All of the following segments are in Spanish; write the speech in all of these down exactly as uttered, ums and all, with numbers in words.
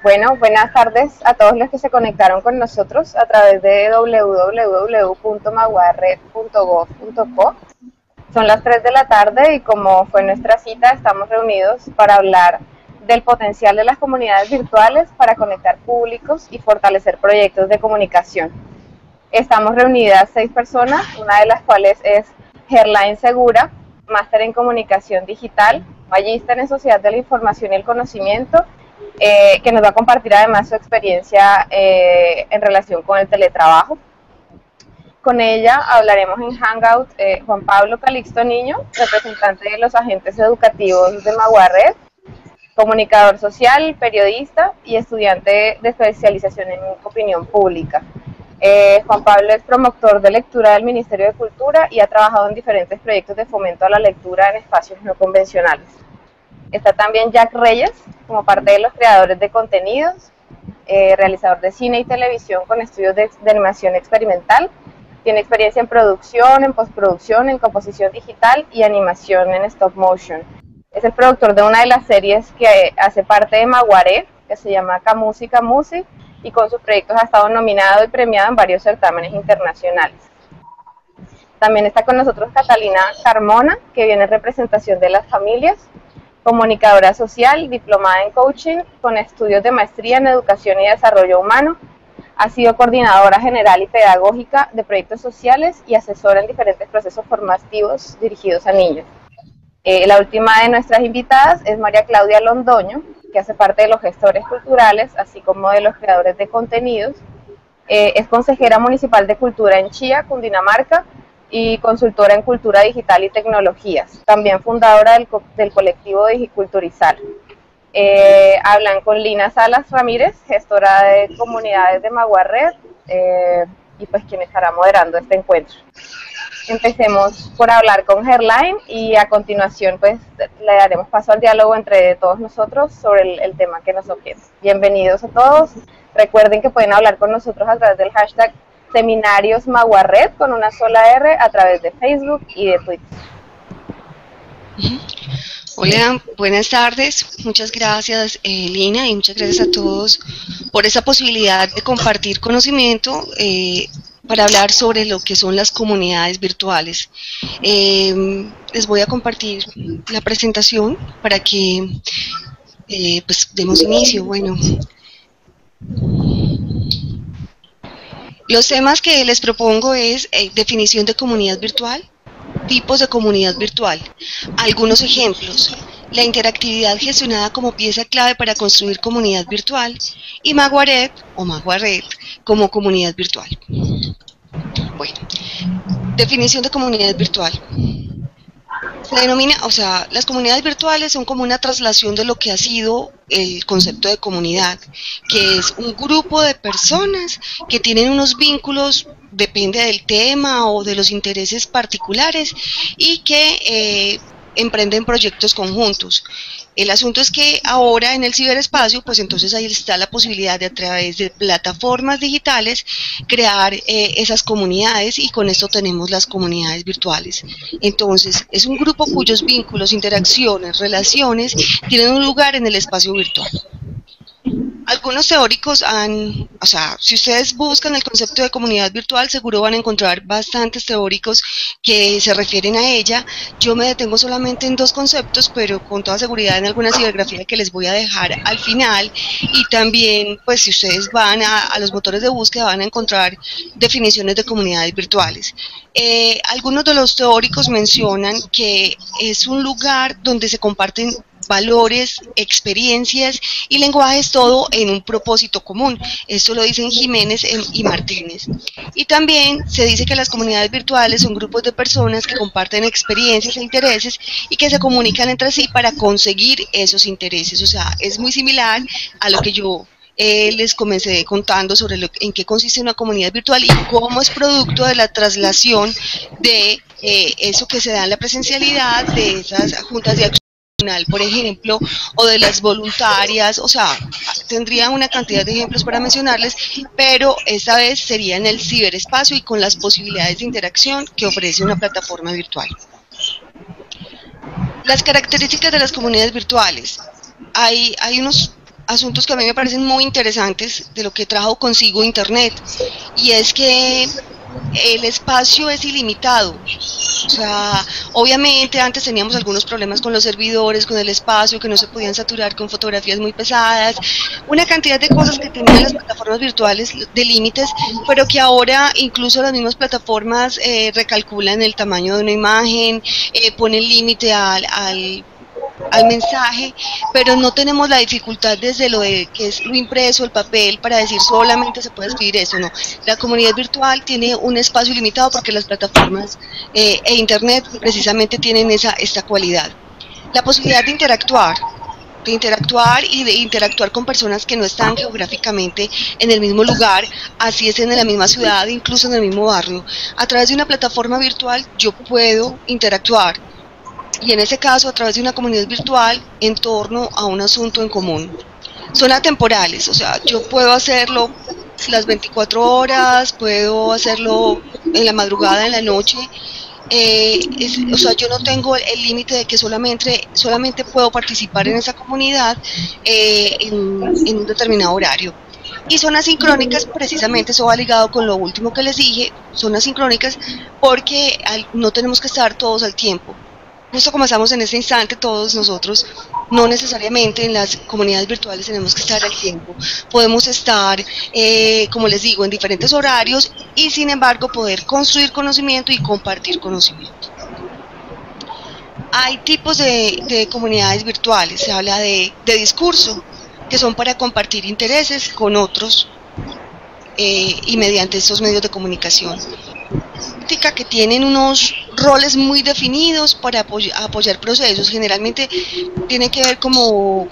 Bueno, buenas tardes a todos los que se conectaron con nosotros a través de w w w punto maguared punto gov punto co. Son las tres de la tarde y como fue nuestra cita, estamos reunidos para hablar del potencial de las comunidades virtuales para conectar públicos y fortalecer proyectos de comunicación. Estamos reunidas seis personas, una de las cuales es Gerlain Segura, máster en comunicación digital, magíster en sociedad de la información y el conocimiento, eh, que nos va a compartir además su experiencia eh, en relación con el teletrabajo. Con ella hablaremos en Hangout eh, Juan Pablo Calixto Niño, representante de los agentes educativos de Maguared, comunicador social, periodista y estudiante de especialización en opinión pública. Eh, Juan Pablo es promotor de lectura del Ministerio de Cultura y ha trabajado en diferentes proyectos de fomento a la lectura en espacios no convencionales. Está también Jack Reyes, como parte de los creadores de contenidos, eh, realizador de cine y televisión con estudios de, de animación experimental. Tiene experiencia en producción, en postproducción, en composición digital y animación en stop motion. Es el productor de una de las series que hace parte de Maguared, que se llama Camúsica Music, y con sus proyectos ha estado nominado y premiado en varios certámenes internacionales. También está con nosotros Catalina Carmona, que viene en representación de las familias, comunicadora social, diplomada en coaching, con estudios de maestría en educación y desarrollo humano. Ha sido coordinadora general y pedagógica de proyectos sociales y asesora en diferentes procesos formativos dirigidos a niños. Eh, la última de nuestras invitadas es María Claudia Londoño, que hace parte de los gestores culturales, así como de los creadores de contenidos. Eh, es consejera municipal de cultura en Chía, Cundinamarca, y consultora en cultura digital y tecnologías. También fundadora del, co del colectivo Digiculturizar. Eh, hablan con Lina Salas Ramírez, gestora de comunidades de Maguared, eh, y pues quien estará moderando este encuentro. Empecemos por hablar con Gerlain y a continuación pues le daremos paso al diálogo entre todos nosotros sobre el, el tema que nos objeto. Bienvenidos a todos. Recuerden que pueden hablar con nosotros a través del hashtag Seminarios Maguared con una sola R a través de Facebook y de Twitter. Hola, buenas tardes. Muchas gracias, eh, Lina, y muchas gracias a todos por esa posibilidad de compartir conocimiento eh, para hablar sobre lo que son las comunidades virtuales. Eh, les voy a compartir la presentación para que eh, pues demos inicio. Bueno, los temas que les propongo es eh, definición de comunidad virtual, tipos de comunidad virtual, algunos ejemplos, la interactividad gestionada como pieza clave para construir comunidad virtual y Maguared o Maguared como comunidad virtual. Bueno, definición de comunidad virtual. Se denomina, o sea, las comunidades virtuales son como una traslación de lo que ha sido el concepto de comunidad, que es un grupo de personas que tienen unos vínculos, depende del tema o de los intereses particulares, y que eh, emprenden proyectos conjuntos. El asunto es que ahora en el ciberespacio, pues entonces ahí está la posibilidad de a través de plataformas digitales crear eh, esas comunidades, y con esto tenemos las comunidades virtuales. Entonces es un grupo cuyos vínculos, interacciones, relaciones tienen un lugar en el espacio virtual. Algunos teóricos han, o sea, si ustedes buscan el concepto de comunidad virtual, seguro van a encontrar bastantes teóricos que se refieren a ella. Yo me detengo solamente en dos conceptos, pero con toda seguridad en alguna bibliografía que les voy a dejar al final. Y también, pues si ustedes van a, a los motores de búsqueda, van a encontrar definiciones de comunidades virtuales. Eh, algunos de los teóricos mencionan que es un lugar donde se comparten valores, experiencias y lenguajes, todo en un propósito común. Esto lo dicen Jiménez y Martínez. Y también se dice que las comunidades virtuales son grupos de personas que comparten experiencias e intereses y que se comunican entre sí para conseguir esos intereses. O sea, es muy similar a lo que yo Eh, les comencé contando sobre lo, en qué consiste una comunidad virtual y cómo es producto de la traslación de eh, eso que se da en la presencialidad, de esas juntas de acción, por ejemplo, o de las voluntarias. O sea, tendría una cantidad de ejemplos para mencionarles, pero esta vez sería en el ciberespacio y con las posibilidades de interacción que ofrece una plataforma virtual. Las características de las comunidades virtuales. Hay, hay unos asuntos que a mí me parecen muy interesantes de lo que trajo consigo Internet, y es que el espacio es ilimitado. O sea, obviamente antes teníamos algunos problemas con los servidores, con el espacio, que no se podían saturar con fotografías muy pesadas, una cantidad de cosas que tenían las plataformas virtuales de límites, pero que ahora incluso las mismas plataformas eh, recalculan el tamaño de una imagen, eh, ponen límite al, al al mensaje, pero no tenemos la dificultad desde lo de que es lo impreso, el papel, para decir solamente se puede escribir eso. No, la comunidad virtual tiene un espacio limitado porque las plataformas eh, e internet precisamente tienen esa esta cualidad. La posibilidad de interactuar, de interactuar y de interactuar con personas que no están geográficamente en el mismo lugar, así es en la misma ciudad, incluso en el mismo barrio. A través de una plataforma virtual yo puedo interactuar, y en ese caso a través de una comunidad virtual en torno a un asunto en común. Son atemporales, o sea, yo puedo hacerlo las veinticuatro horas, puedo hacerlo en la madrugada, en la noche, eh, es, o sea, yo no tengo el límite de que solamente, solamente puedo participar en esa comunidad eh, en, en un determinado horario. Y son asincrónicas, precisamente eso va ligado con lo último que les dije, son asincrónicas porque al, no tenemos que estar todos al tiempo. Justo como estamos en este instante, todos nosotros, no necesariamente en las comunidades virtuales tenemos que estar al tiempo. Podemos estar, eh, como les digo, en diferentes horarios y sin embargo poder construir conocimiento y compartir conocimiento. Hay tipos de, de comunidades virtuales, se habla de, de discurso, que son para compartir intereses con otros eh, y mediante estos medios de comunicación. Que tienen unos roles muy definidos para apoyar, apoyar procesos, generalmente tiene que ver como,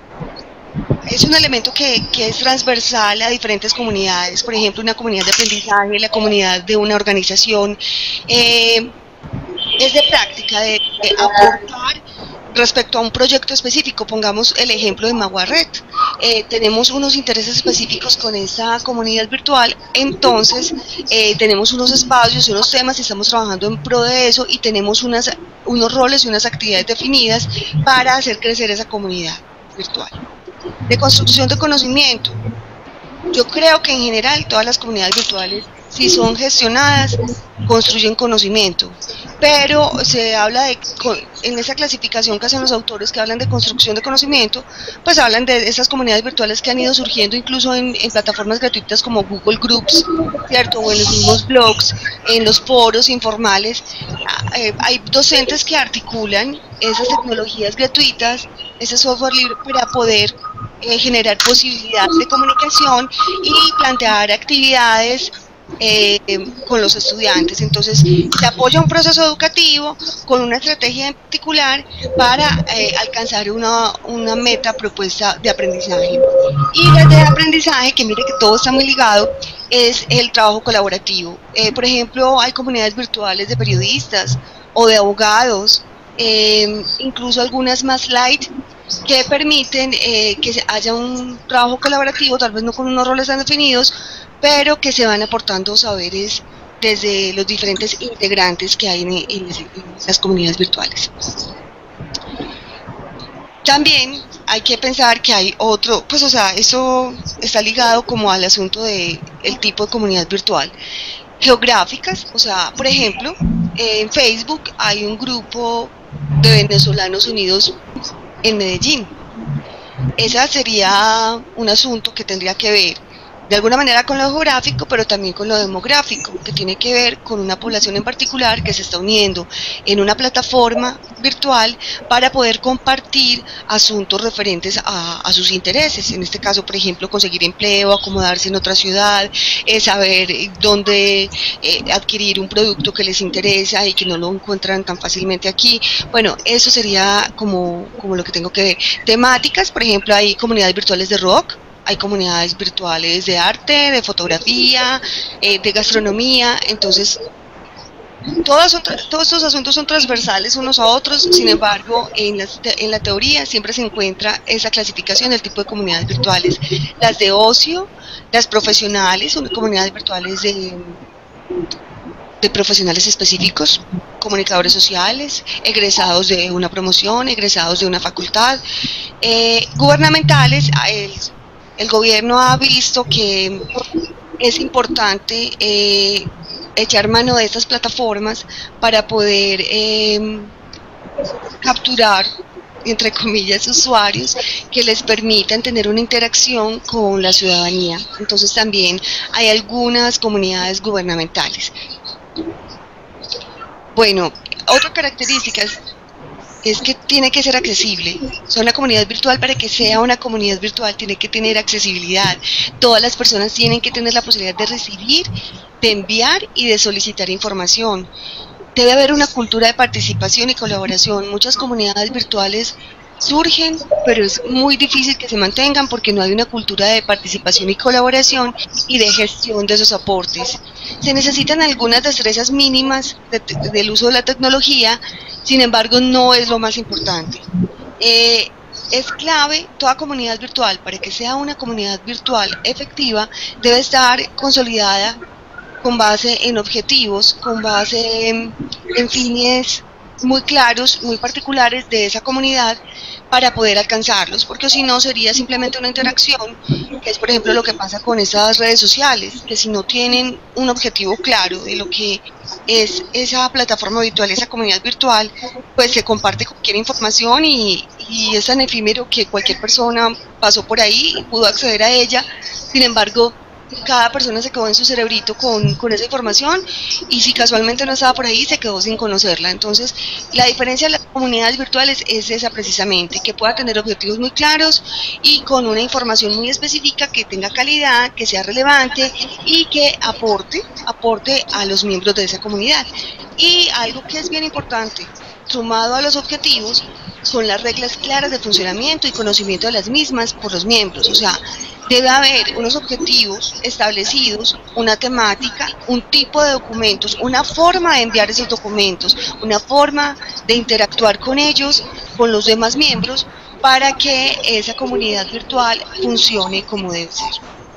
es un elemento que, que es transversal a diferentes comunidades, por ejemplo una comunidad de aprendizaje, la comunidad de una organización, eh, es de práctica, de, de aportar respecto a un proyecto específico. Pongamos el ejemplo de Maguarret, eh, tenemos unos intereses específicos con esta comunidad virtual, entonces eh, tenemos unos espacios y unos temas y estamos trabajando en pro de eso y tenemos unas, unos roles y unas actividades definidas para hacer crecer esa comunidad virtual. De construcción de conocimiento, yo creo que en general todas las comunidades virtuales, si son gestionadas, construyen conocimiento, pero se habla de, en esa clasificación que hacen los autores que hablan de construcción de conocimiento, pues hablan de esas comunidades virtuales que han ido surgiendo incluso en, en plataformas gratuitas como Google Groups, ¿cierto? O en los mismos blogs, en los foros informales. Eh, hay docentes que articulan esas tecnologías gratuitas, ese software libre para poder eh, generar posibilidad de comunicación y plantear actividades Eh, con los estudiantes. Entonces se apoya un proceso educativo con una estrategia en particular para eh, alcanzar una, una meta propuesta de aprendizaje. Y desde el aprendizaje, que mire que todo está muy ligado, es el trabajo colaborativo. Eh, por ejemplo, hay comunidades virtuales de periodistas o de abogados, eh, incluso algunas más light, que permiten eh, que haya un trabajo colaborativo, tal vez no con unos roles tan definidos, pero que se van aportando saberes desde los diferentes integrantes que hay en, en, en las comunidades virtuales. También hay que pensar que hay otro, pues o sea, eso está ligado como al asunto de el tipo de comunidad virtual. Geográficas, o sea, por ejemplo, en Facebook hay un grupo de venezolanos unidos en Medellín. Ese sería un asunto que tendría que ver de alguna manera con lo geográfico, pero también con lo demográfico, que tiene que ver con una población en particular que se está uniendo en una plataforma virtual para poder compartir asuntos referentes a, a sus intereses. En este caso, por ejemplo, conseguir empleo, acomodarse en otra ciudad, eh, saber dónde eh, adquirir un producto que les interesa y que no lo encuentran tan fácilmente aquí. Bueno, eso sería como, como lo que tengo que ver. Temáticas, por ejemplo, hay comunidades virtuales de rock, hay comunidades virtuales de arte, de fotografía, eh, de gastronomía. Entonces todos, son, todos estos asuntos son transversales unos a otros. Sin embargo, en la, en la teoría siempre se encuentra esa clasificación del tipo de comunidades virtuales: las de ocio, las profesionales, son comunidades virtuales de de profesionales específicos, comunicadores sociales, egresados de una promoción, egresados de una facultad, eh, gubernamentales. El, el gobierno ha visto que es importante eh, echar mano de estas plataformas para poder eh, capturar, entre comillas, usuarios que les permitan tener una interacción con la ciudadanía. Entonces también hay algunas comunidades gubernamentales. Bueno, otra característica es, es que tiene que ser accesible. O sea, una comunidad virtual, para que sea una comunidad virtual, tiene que tener accesibilidad. Todas las personas tienen que tener la posibilidad de recibir, de enviar y de solicitar información. Debe haber una cultura de participación y colaboración. Muchas comunidades virtuales surgen, pero es muy difícil que se mantengan porque no hay una cultura de participación y colaboración y de gestión de esos aportes. Se necesitan algunas destrezas mínimas de, de, del uso de la tecnología, sin embargo no es lo más importante. Eh, es clave, toda comunidad virtual, para que sea una comunidad virtual efectiva, debe estar consolidada con base en objetivos, con base en, en fines muy claros, muy particulares de esa comunidad para poder alcanzarlos, porque si no sería simplemente una interacción, que es por ejemplo lo que pasa con esas redes sociales, que si no tienen un objetivo claro de lo que es esa plataforma virtual, esa comunidad virtual, pues se comparte cualquier información y, y es tan efímero que cualquier persona pasó por ahí y pudo acceder a ella. Sin embargo, cada persona se quedó en su cerebrito con, con esa información, y si casualmente no estaba por ahí, se quedó sin conocerla. Entonces, la diferencia de las comunidades virtuales es esa precisamente, que pueda tener objetivos muy claros y con una información muy específica, que tenga calidad, que sea relevante y que aporte, aporte a los miembros de esa comunidad. Y algo que es bien importante, sumado a los objetivos, son las reglas claras de funcionamiento y conocimiento de las mismas por los miembros. O sea, debe haber unos objetivos establecidos, una temática, un tipo de documentos, una forma de enviar esos documentos, una forma de interactuar con ellos, con los demás miembros, para que esa comunidad virtual funcione como debe ser.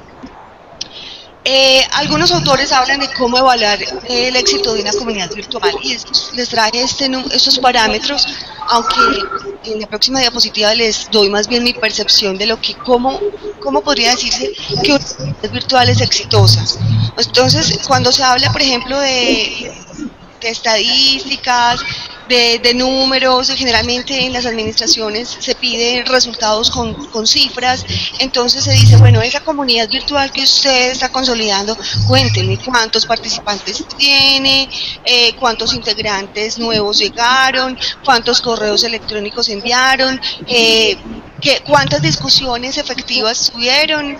Eh, algunos autores hablan de cómo evaluar eh, el éxito de una comunidad virtual, y estos, les traje este, estos parámetros, aunque en la próxima diapositiva les doy más bien mi percepción de lo que, cómo, cómo podría decirse que una comunidad virtual es exitosa. Entonces, cuando se habla, por ejemplo, de, de estadísticas, De, de números, generalmente en las administraciones se piden resultados con, con cifras. Entonces se dice, bueno, esa comunidad virtual que usted está consolidando, cuénteme cuántos participantes tiene, eh, cuántos integrantes nuevos llegaron, cuántos correos electrónicos enviaron, eh, que, cuántas discusiones efectivas tuvieron.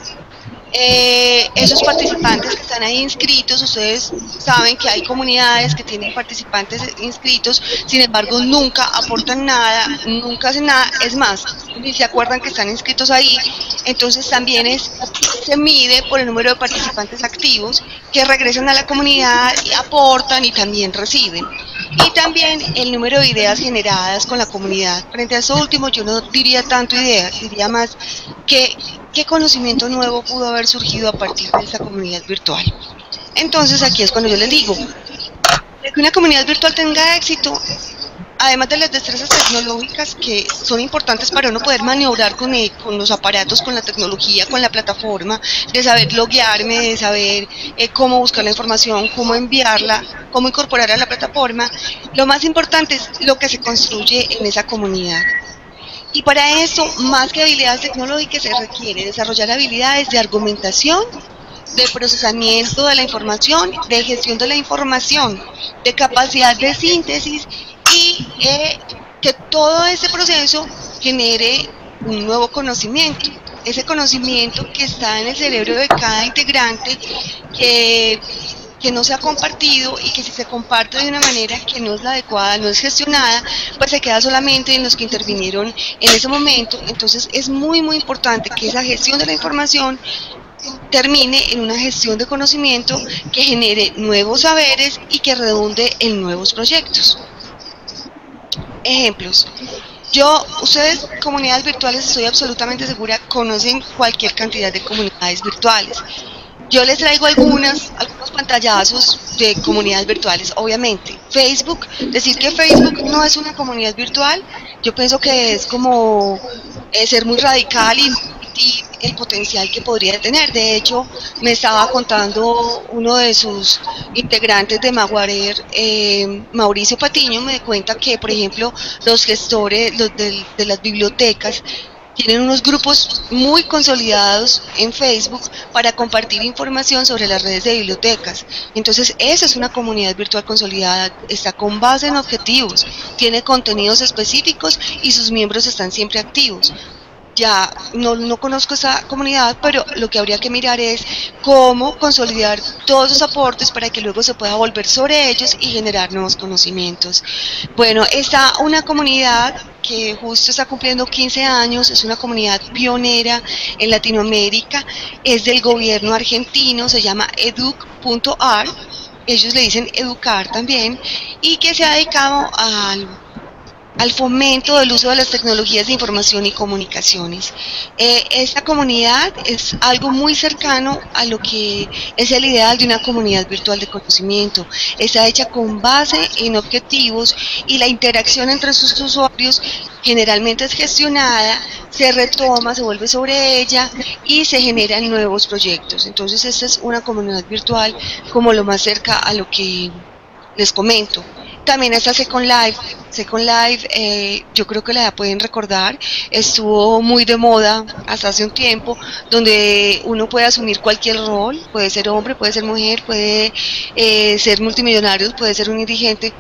Eh, esos participantes que están ahí inscritos, ustedes saben que hay comunidades que tienen participantes inscritos, sin embargo nunca aportan nada, nunca hacen nada, es más, ni se acuerdan que están inscritos ahí. Entonces también es, se mide por el número de participantes activos que regresan a la comunidad y aportan y también reciben. Y también el número de ideas generadas con la comunidad. Frente a eso último, yo no diría tanto ideas, diría más que qué conocimiento nuevo pudo haber surgido a partir de esa comunidad virtual. Entonces aquí es cuando yo les digo, que una comunidad virtual tenga éxito, además de las destrezas tecnológicas que son importantes para uno poder maniobrar con, el, con los aparatos, con la tecnología, con la plataforma, de saber loguearme, de saber eh, cómo buscar la información, cómo enviarla, cómo incorporar a la plataforma, lo más importante es lo que se construye en esa comunidad. Y para eso, más que habilidades tecnológicas, se requiere desarrollar habilidades de argumentación, de procesamiento de la información, de gestión de la información, de capacidad de síntesis, y eh, que todo ese proceso genere un nuevo conocimiento, ese conocimiento que está en el cerebro de cada integrante, que, que no se ha compartido, y que si se comparte de una manera que no es la adecuada, no es gestionada, pues se queda solamente en los que intervinieron en ese momento. Entonces es muy muy importante que esa gestión de la información termine en una gestión de conocimiento que genere nuevos saberes y que redunde en nuevos proyectos. Ejemplos. Yo, ustedes, comunidades virtuales, estoy absolutamente segura, conocen cualquier cantidad de comunidades virtuales. Yo les traigo algunas, algunos pantallazos de comunidades virtuales. Obviamente, Facebook, decir que Facebook no es una comunidad virtual, yo pienso que es como eh, ser muy radical y el potencial que podría tener. De hecho, me estaba contando uno de sus integrantes de Maguarer, eh, Mauricio Patiño, me cuenta que, por ejemplo, los gestores los de, de las bibliotecas tienen unos grupos muy consolidados en Facebook para compartir información sobre las redes de bibliotecas. Entonces, esa es una comunidad virtual consolidada, está con base en objetivos, tiene contenidos específicos y sus miembros están siempre activos. Ya no, no conozco esa comunidad, pero lo que habría que mirar es cómo consolidar todos esos aportes para que luego se pueda volver sobre ellos y generar nuevos conocimientos. Bueno, está una comunidad que justo está cumpliendo quince años, es una comunidad pionera en Latinoamérica, es del gobierno argentino, se llama educ punto ar, ellos le dicen educar también, y que se ha dedicado al al fomento del uso de las tecnologías de información y comunicaciones. Eh, esta comunidad es algo muy cercano a lo que es el ideal de una comunidad virtual de conocimiento. Está hecha con base en objetivos y la interacción entre sus usuarios generalmente es gestionada, se retoma, se vuelve sobre ella y se generan nuevos proyectos. Entonces esta es una comunidad virtual como lo más cerca a lo que les comento. También está Second Life. Second Life, eh, yo creo que la pueden recordar, estuvo muy de moda hasta hace un tiempo, donde uno puede asumir cualquier rol, puede ser hombre, puede ser mujer, puede eh, ser multimillonario, puede ser un indigente,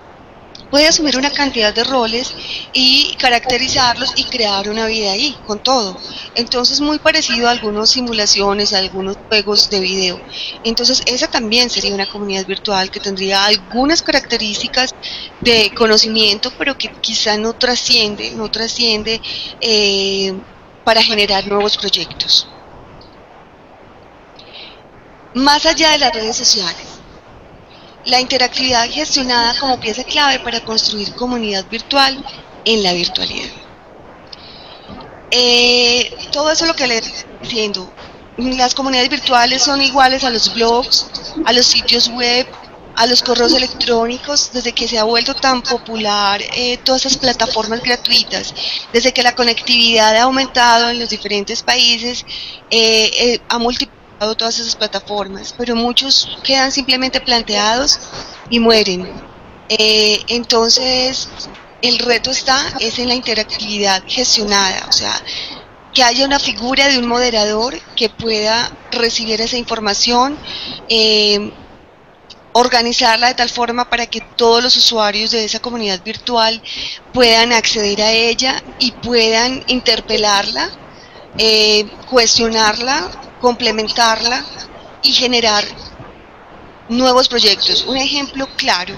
puede asumir una cantidad de roles y caracterizarlos y crear una vida ahí, con todo. Entonces, muy parecido a algunas simulaciones, a algunos juegos de video. Entonces, esa también sería una comunidad virtual que tendría algunas características de conocimiento, pero que quizá no trasciende, no trasciende eh, para generar nuevos proyectos. Más allá de las redes sociales, la interactividad gestionada como pieza clave para construir comunidad virtual en la virtualidad. Eh, todo eso es lo que le estoy diciendo. Las comunidades virtuales son iguales a los blogs, a los sitios web, a los correos electrónicos, desde que se ha vuelto tan popular eh, todas esas plataformas gratuitas, desde que la conectividad ha aumentado en los diferentes países, eh, eh, ha multiplicado todas esas plataformas, pero muchos quedan simplemente planteados y mueren. Eh, entonces, el reto está es en la interactividad gestionada, o sea, que haya una figura de un moderador que pueda recibir esa información, eh, organizarla de tal forma para que todos los usuarios de esa comunidad virtual puedan acceder a ella y puedan interpelarla, eh, cuestionarla, complementarla y generar nuevos proyectos. Un ejemplo claro,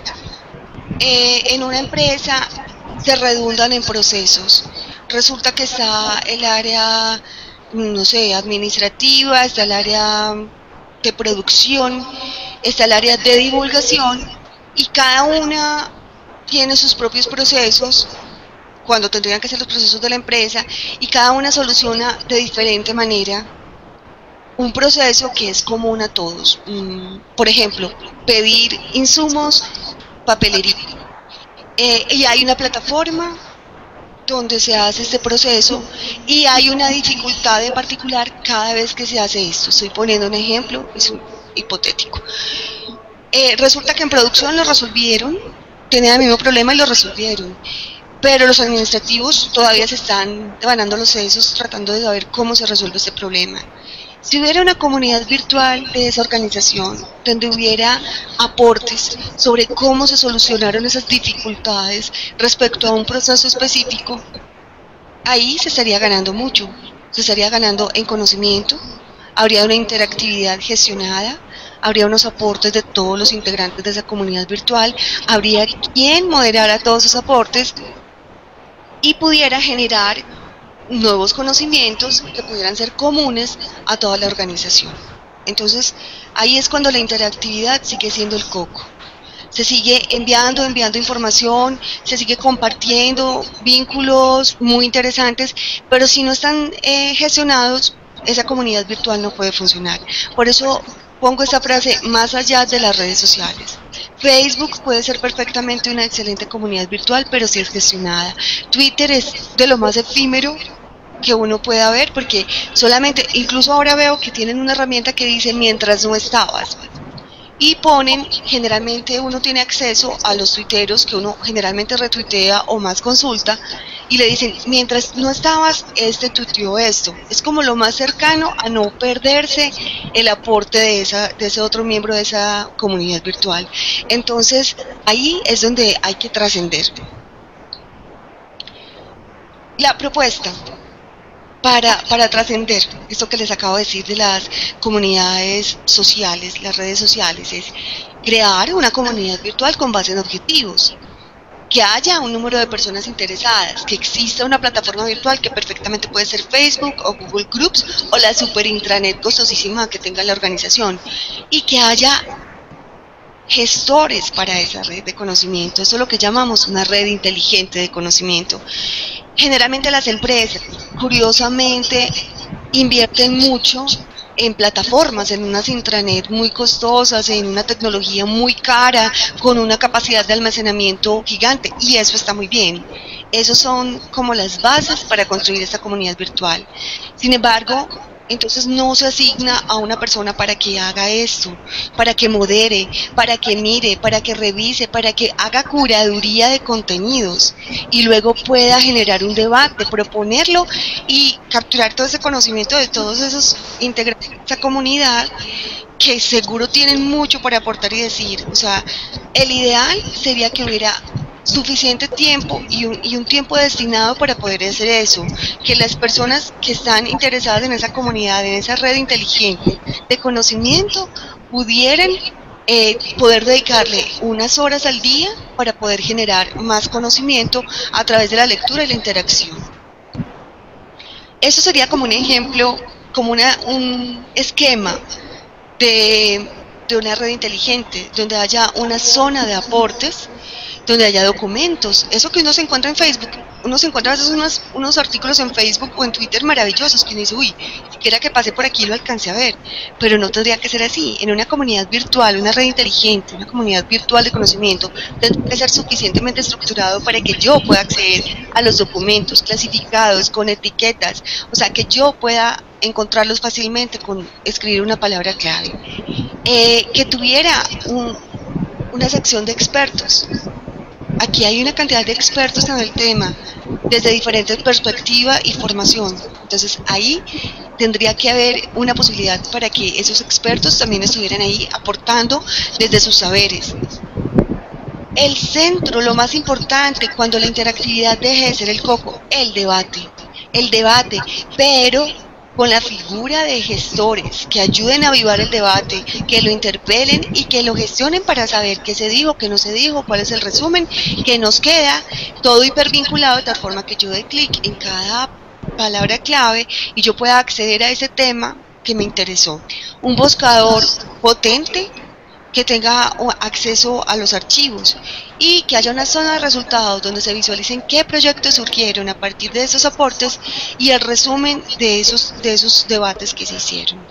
eh, en una empresa se redundan en procesos. Resulta que está el área, no sé, administrativa, está el área de producción, está el área de divulgación y cada una tiene sus propios procesos cuando tendrían que ser los procesos de la empresa y cada una soluciona de diferente manera un proceso que es común a todos. Por ejemplo, pedir insumos, papelería. Eh, y hay una plataforma donde se hace este proceso y hay una dificultad en particular cada vez que se hace esto. Estoy poniendo un ejemplo, es un hipotético. Eh, resulta que en producción lo resolvieron, tenían el mismo problema y lo resolvieron, pero los administrativos todavía se están devanando los sesos tratando de saber cómo se resuelve este problema. Si hubiera una comunidad virtual de esa organización, donde hubiera aportes sobre cómo se solucionaron esas dificultades respecto a un proceso específico, ahí se estaría ganando mucho, se estaría ganando en conocimiento, habría una interactividad gestionada, habría unos aportes de todos los integrantes de esa comunidad virtual, habría quien moderara todos esos aportes y pudiera generar nuevos conocimientos que pudieran ser comunes a toda la organización. Entonces, ahí es cuando la interactividad sigue siendo el coco. Se sigue enviando, enviando información, se sigue compartiendo vínculos muy interesantes, pero si no están eh, gestionados, esa comunidad virtual no puede funcionar. Por eso pongo esta frase más allá de las redes sociales. Facebook puede ser perfectamente una excelente comunidad virtual, pero si es gestionada. Twitter es de lo más efímero que uno pueda ver, porque solamente, incluso ahora veo que tienen una herramienta que dice mientras no estabas, y ponen, generalmente uno tiene acceso a los tuiteros que uno generalmente retuitea o más consulta, y le dicen, mientras no estabas, este tuiteó esto. Es como lo más cercano a no perderse el aporte de, esa, de ese otro miembro de esa comunidad virtual. Entonces, ahí es donde hay que trascender. La propuesta para, para trascender esto que les acabo de decir de las comunidades sociales, las redes sociales, es crear una comunidad virtual con base en objetivos, que haya un número de personas interesadas, que exista una plataforma virtual que perfectamente puede ser Facebook o Google Groups o la super intranet costosísima que tenga la organización, y que haya gestores para esa red de conocimiento. Eso es lo que llamamos una red inteligente de conocimiento. Generalmente las empresas, curiosamente, invierten mucho en plataformas, en unas intranet muy costosas, en una tecnología muy cara, con una capacidad de almacenamiento gigante, y eso está muy bien. Esos son como las bases para construir esta comunidad virtual. Sin embargo, entonces no se asigna a una persona para que haga esto, para que modere, para que mire, para que revise, para que haga curaduría de contenidos y luego pueda generar un debate, proponerlo y capturar todo ese conocimiento de todos esos integrantes de esa comunidad que seguro tienen mucho para aportar y decir. O sea, el ideal sería que hubiera suficiente tiempo y un, y un tiempo destinado para poder hacer eso, que las personas que están interesadas en esa comunidad, en esa red inteligente de conocimiento, pudieran eh, poder dedicarle unas horas al día para poder generar más conocimiento a través de la lectura y la interacción. Eso sería como un ejemplo, como una, un esquema de, de una red inteligente, donde haya una zona de aportes, donde haya documentos. Eso que uno se encuentra en Facebook, uno se encuentra a veces unos, unos artículos en Facebook o en Twitter maravillosos que uno dice, uy, siquiera que pase por aquí lo alcance a ver, pero no tendría que ser así. En una comunidad virtual, una red inteligente, una comunidad virtual de conocimiento, tendría que ser suficientemente estructurado para que yo pueda acceder a los documentos clasificados con etiquetas, o sea, que yo pueda encontrarlos fácilmente con escribir una palabra clave, eh, que tuviera un, una sección de expertos. Aquí hay una cantidad de expertos en el tema, desde diferentes perspectivas y formación. Entonces ahí tendría que haber una posibilidad para que esos expertos también estuvieran ahí aportando desde sus saberes. El centro, lo más importante, cuando la interactividad deje de ser el coco, el debate. El debate, pero con la figura de gestores que ayuden a avivar el debate, que lo interpelen y que lo gestionen para saber qué se dijo, qué no se dijo, cuál es el resumen, qué nos queda, todo hipervinculado de tal forma que yo dé clic en cada palabra clave y yo pueda acceder a ese tema que me interesó. Un buscador potente que tenga acceso a los archivos y que haya una zona de resultados donde se visualicen qué proyectos surgieron a partir de esos aportes y el resumen de esos, de esos debates que se hicieron.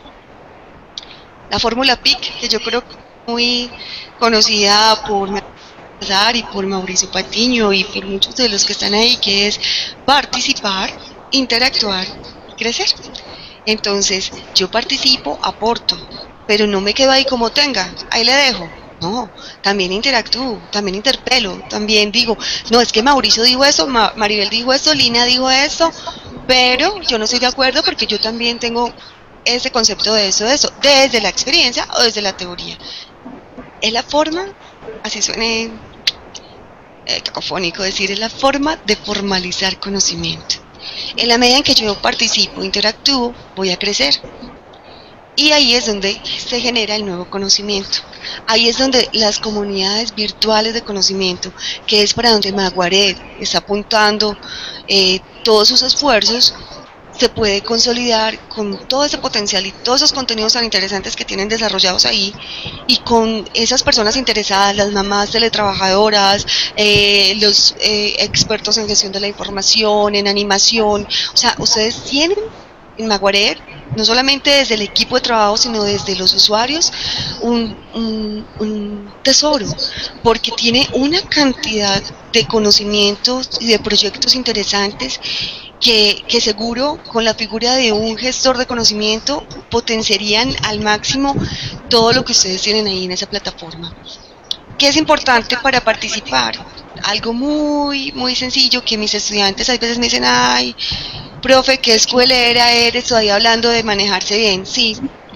La fórmula P I C, que yo creo que es muy conocida por Nazar y por Mauricio Patiño y por muchos de los que están ahí, que es participar, interactuar y crecer. Entonces, yo participo, aporto, pero no me quedo ahí como tenga, ahí le dejo. No, también interactúo, también interpelo, también digo, no, es que Mauricio dijo eso, Ma Maribel dijo esto, Lina dijo esto, pero yo no estoy de acuerdo porque yo también tengo ese concepto de eso, de eso, desde la experiencia o desde la teoría. Es la forma, así suene eh, cacofónico decir, es la forma de formalizar conocimiento. En la medida en que yo participo, interactúo, voy a crecer. Y ahí es donde se genera el nuevo conocimiento. Ahí es donde las comunidades virtuales de conocimiento, que es para donde Maguaret está apuntando eh, todos sus esfuerzos, se puede consolidar con todo ese potencial y todos esos contenidos tan interesantes que tienen desarrollados ahí, y con esas personas interesadas, las mamás teletrabajadoras, eh, los eh, expertos en gestión de la información, en animación. O sea, ustedes tienen en Maguaret no solamente desde el equipo de trabajo, sino desde los usuarios, un, un, un tesoro, porque tiene una cantidad de conocimientos y de proyectos interesantes que, que seguro con la figura de un gestor de conocimiento potenciarían al máximo todo lo que ustedes tienen ahí en esa plataforma. ¿Qué es importante para participar? Algo muy, muy sencillo que mis estudiantes a veces me dicen, ay, profe, ¿qué escuelera eres todavía hablando de manejarse bien? Sí,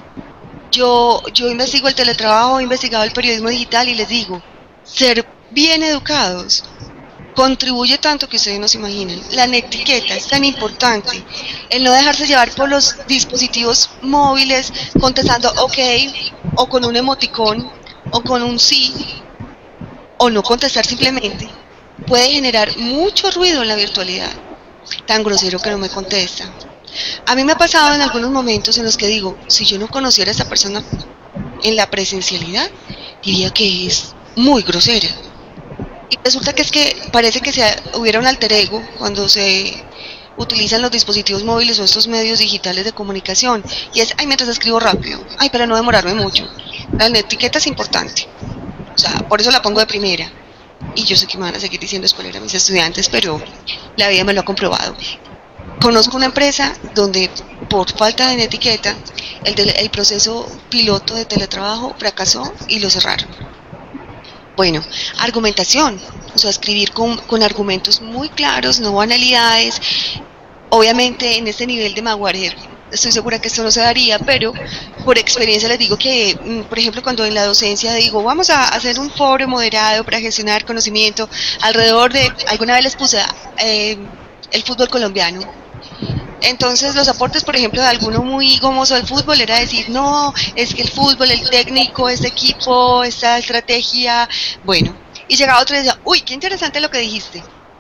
yo, yo investigo el teletrabajo, he investigado el periodismo digital y les digo, ser bien educados contribuye tanto que ustedes no se imaginan. La netiqueta es tan importante, el no dejarse llevar por los dispositivos móviles contestando ok, o con un emoticón, o con un sí, o no contestar simplemente, puede generar mucho ruido en la virtualidad. Tan grosero que no me contesta. A mí me ha pasado en algunos momentos en los que digo, si yo no conociera a esta persona en la presencialidad, diría que es muy grosera. Y resulta que es que parece que se hubiera un alter ego cuando se utilizan los dispositivos móviles o estos medios digitales de comunicación. Y es, ay, mientras escribo rápido, ay, para no demorarme mucho. La etiqueta es importante. O sea, por eso la pongo de primera. Y yo sé que me van a seguir diciendo escuelera a mis estudiantes, pero la vida me lo ha comprobado. Conozco una empresa donde por falta de etiqueta el, de, el proceso piloto de teletrabajo fracasó y lo cerraron. Bueno, argumentación, o sea, escribir con, con argumentos muy claros, no banalidades. Obviamente en este nivel de Maguared estoy segura que esto no se daría, pero por experiencia les digo que, por ejemplo, cuando en la docencia digo, vamos a hacer un foro moderado para gestionar conocimiento alrededor de, alguna vez les puse eh, el fútbol colombiano. Entonces los aportes, por ejemplo, de alguno muy gomoso del fútbol era decir, no, es que el fútbol, el técnico, este equipo, esta estrategia, bueno, y llegaba otro y decía, uy, qué interesante lo que dijiste.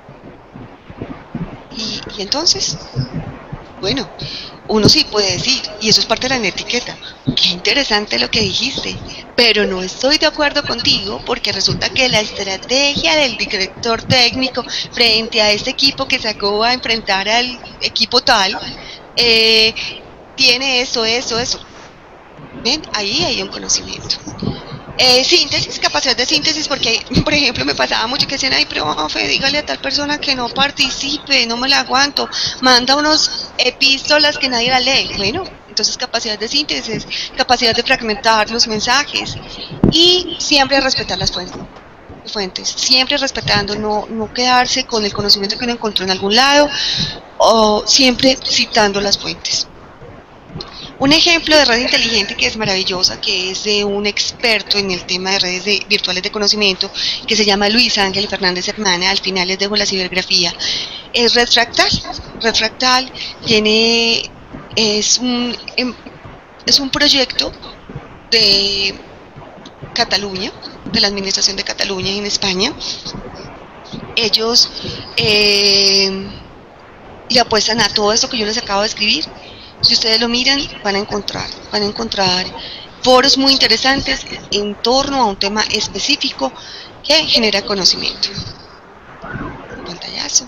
Y, y entonces, bueno, uno sí puede decir, y eso es parte de la etiqueta, qué interesante lo que dijiste, pero no estoy de acuerdo contigo porque resulta que la estrategia del director técnico frente a este equipo que sacó a enfrentar al equipo tal, eh, tiene eso, eso, eso. ¿Ven? Ahí hay un conocimiento. Eh, síntesis, capacidad de síntesis, porque por ejemplo me pasaba mucho que decían, ay, profe, dígale a tal persona que no participe, no me la aguanto, manda unos epístolas que nadie la lee. Bueno, entonces capacidad de síntesis, capacidad de fragmentar los mensajes y siempre respetar las fuentes, fuentes siempre respetando, no, no quedarse con el conocimiento que uno encontró en algún lado o siempre citando las fuentes. Un ejemplo de red inteligente que es maravillosa, que es de un experto en el tema de redes de, virtuales de conocimiento, que se llama Luis Ángel Fernández Hermana, al final les dejo la cibergrafía, es Red Fractal. Red Fractal tiene, es un, es un proyecto de Cataluña, de la administración de Cataluña en España. Ellos eh, le apuestan a todo esto que yo les acabo de escribir. Si ustedes lo miran, van a encontrar, van a encontrar foros muy interesantes en torno a un tema específico que genera conocimiento. Pantallazo.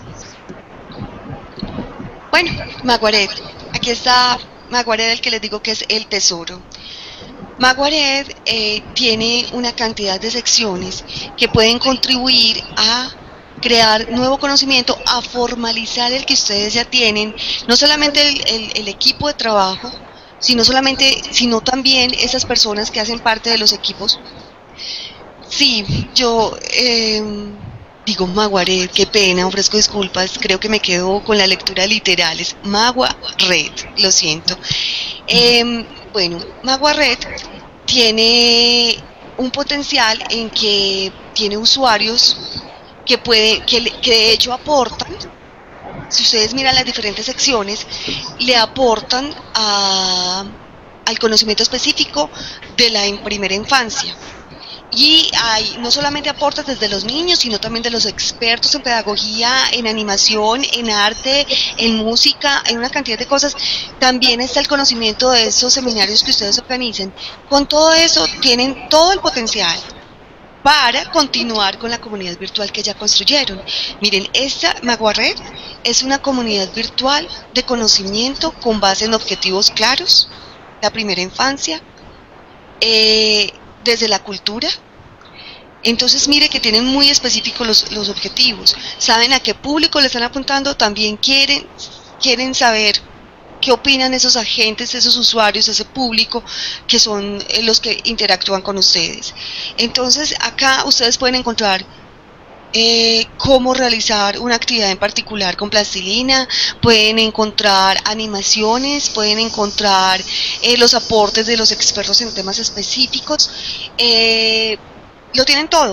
Bueno, Maguared. Aquí está Maguared, el que les digo que es el tesoro. Maguared eh, tiene una cantidad de secciones que pueden contribuir a crear nuevo conocimiento, a formalizar el que ustedes ya tienen, no solamente el, el, el equipo de trabajo, sino solamente, sino también esas personas que hacen parte de los equipos. Sí, yo eh, digo Maguared, qué pena, ofrezco disculpas, creo que me quedo con la lectura literal, es Maguared, lo siento. Eh, bueno, Maguared tiene un potencial en que tiene usuarios que puede, que, que de hecho aportan, si ustedes miran las diferentes secciones, le aportan a, al conocimiento específico de la en primera infancia. Y hay no solamente aportes desde los niños, sino también de los expertos en pedagogía, en animación, en arte, en música, en una cantidad de cosas. También está el conocimiento de esos seminarios que ustedes organizan. Con todo eso tienen todo el potencial para continuar con la comunidad virtual que ya construyeron. Miren, esta Maguared es una comunidad virtual de conocimiento con base en objetivos claros, la primera infancia, eh, desde la cultura. Entonces mire que tienen muy específicos los, los objetivos, saben a qué público le están apuntando, también quieren, quieren saber qué opinan esos agentes, esos usuarios, ese público que son los que interactúan con ustedes. Entonces acá ustedes pueden encontrar eh, cómo realizar una actividad en particular con plastilina, pueden encontrar animaciones, pueden encontrar eh, los aportes de los expertos en temas específicos, eh, lo tienen todo.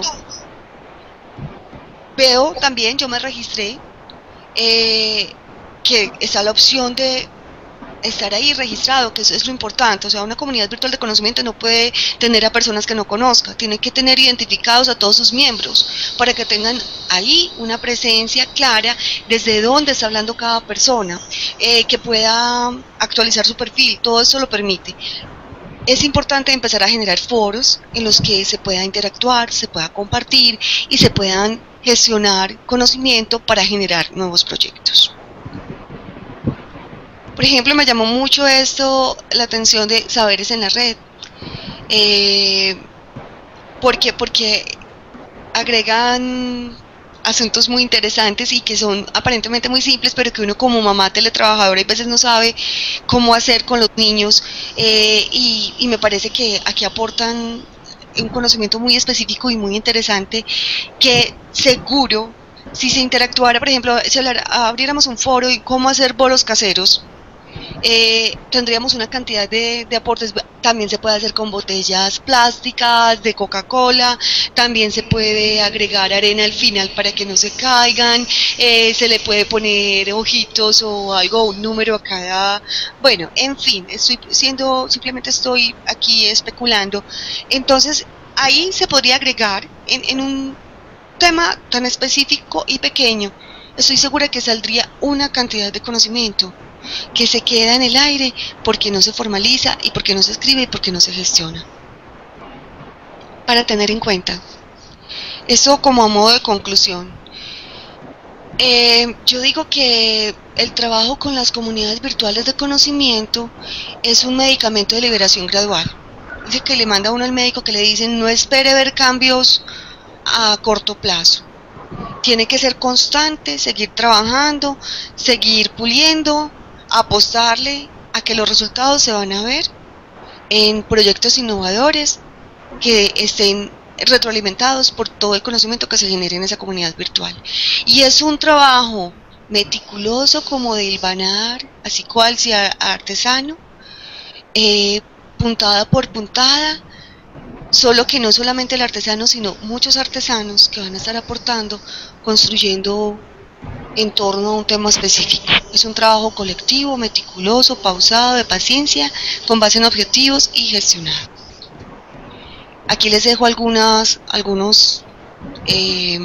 Veo también, yo me registré, eh, que está la opción de estar ahí registrado, que eso es lo importante. O sea, una comunidad virtual de conocimiento no puede tener a personas que no conozca, tiene que tener identificados a todos sus miembros para que tengan ahí una presencia clara desde dónde está hablando cada persona, eh, que pueda actualizar su perfil, todo eso lo permite. Es importante empezar a generar foros en los que se pueda interactuar, se pueda compartir y se puedan gestionar conocimiento para generar nuevos proyectos. Por ejemplo, me llamó mucho esto, la atención de saberes en la red, eh, porque, porque agregan asuntos muy interesantes y que son aparentemente muy simples, pero que uno como mamá teletrabajadora a veces no sabe cómo hacer con los niños, eh, y, y me parece que aquí aportan un conocimiento muy específico y muy interesante que seguro, si se interactuara, por ejemplo, si hablar, abriéramos un foro y cómo hacer bolos caseros, Eh, tendríamos una cantidad de, de aportes. También se puede hacer con botellas plásticas de Coca-Cola, también se puede agregar arena al final para que no se caigan, eh, se le puede poner ojitos o algo, un número a cada, bueno, en fin, estoy siendo, simplemente estoy aquí especulando. Entonces ahí se podría agregar en, en un tema tan específico y pequeño, estoy segura que saldría una cantidad de conocimiento que se queda en el aire porque no se formaliza y porque no se escribe y porque no se gestiona. Para tener en cuenta. Eso como a modo de conclusión. Eh, yo digo que el trabajo con las comunidades virtuales de conocimiento es un medicamento de liberación gradual. Dice que le manda a uno al médico que le dicen no espere ver cambios a corto plazo. Tiene que ser constante, seguir trabajando, seguir puliendo, apostarle a que los resultados se van a ver en proyectos innovadores que estén retroalimentados por todo el conocimiento que se genere en esa comunidad virtual. Y es un trabajo meticuloso como de hilvanar, así cual sea artesano, eh, puntada por puntada, solo que no solamente el artesano, sino muchos artesanos que van a estar aportando, construyendo en torno a un tema específico. Es un trabajo colectivo, meticuloso, pausado, de paciencia, con base en objetivos y gestionado. Aquí les dejo algunas, algunos eh,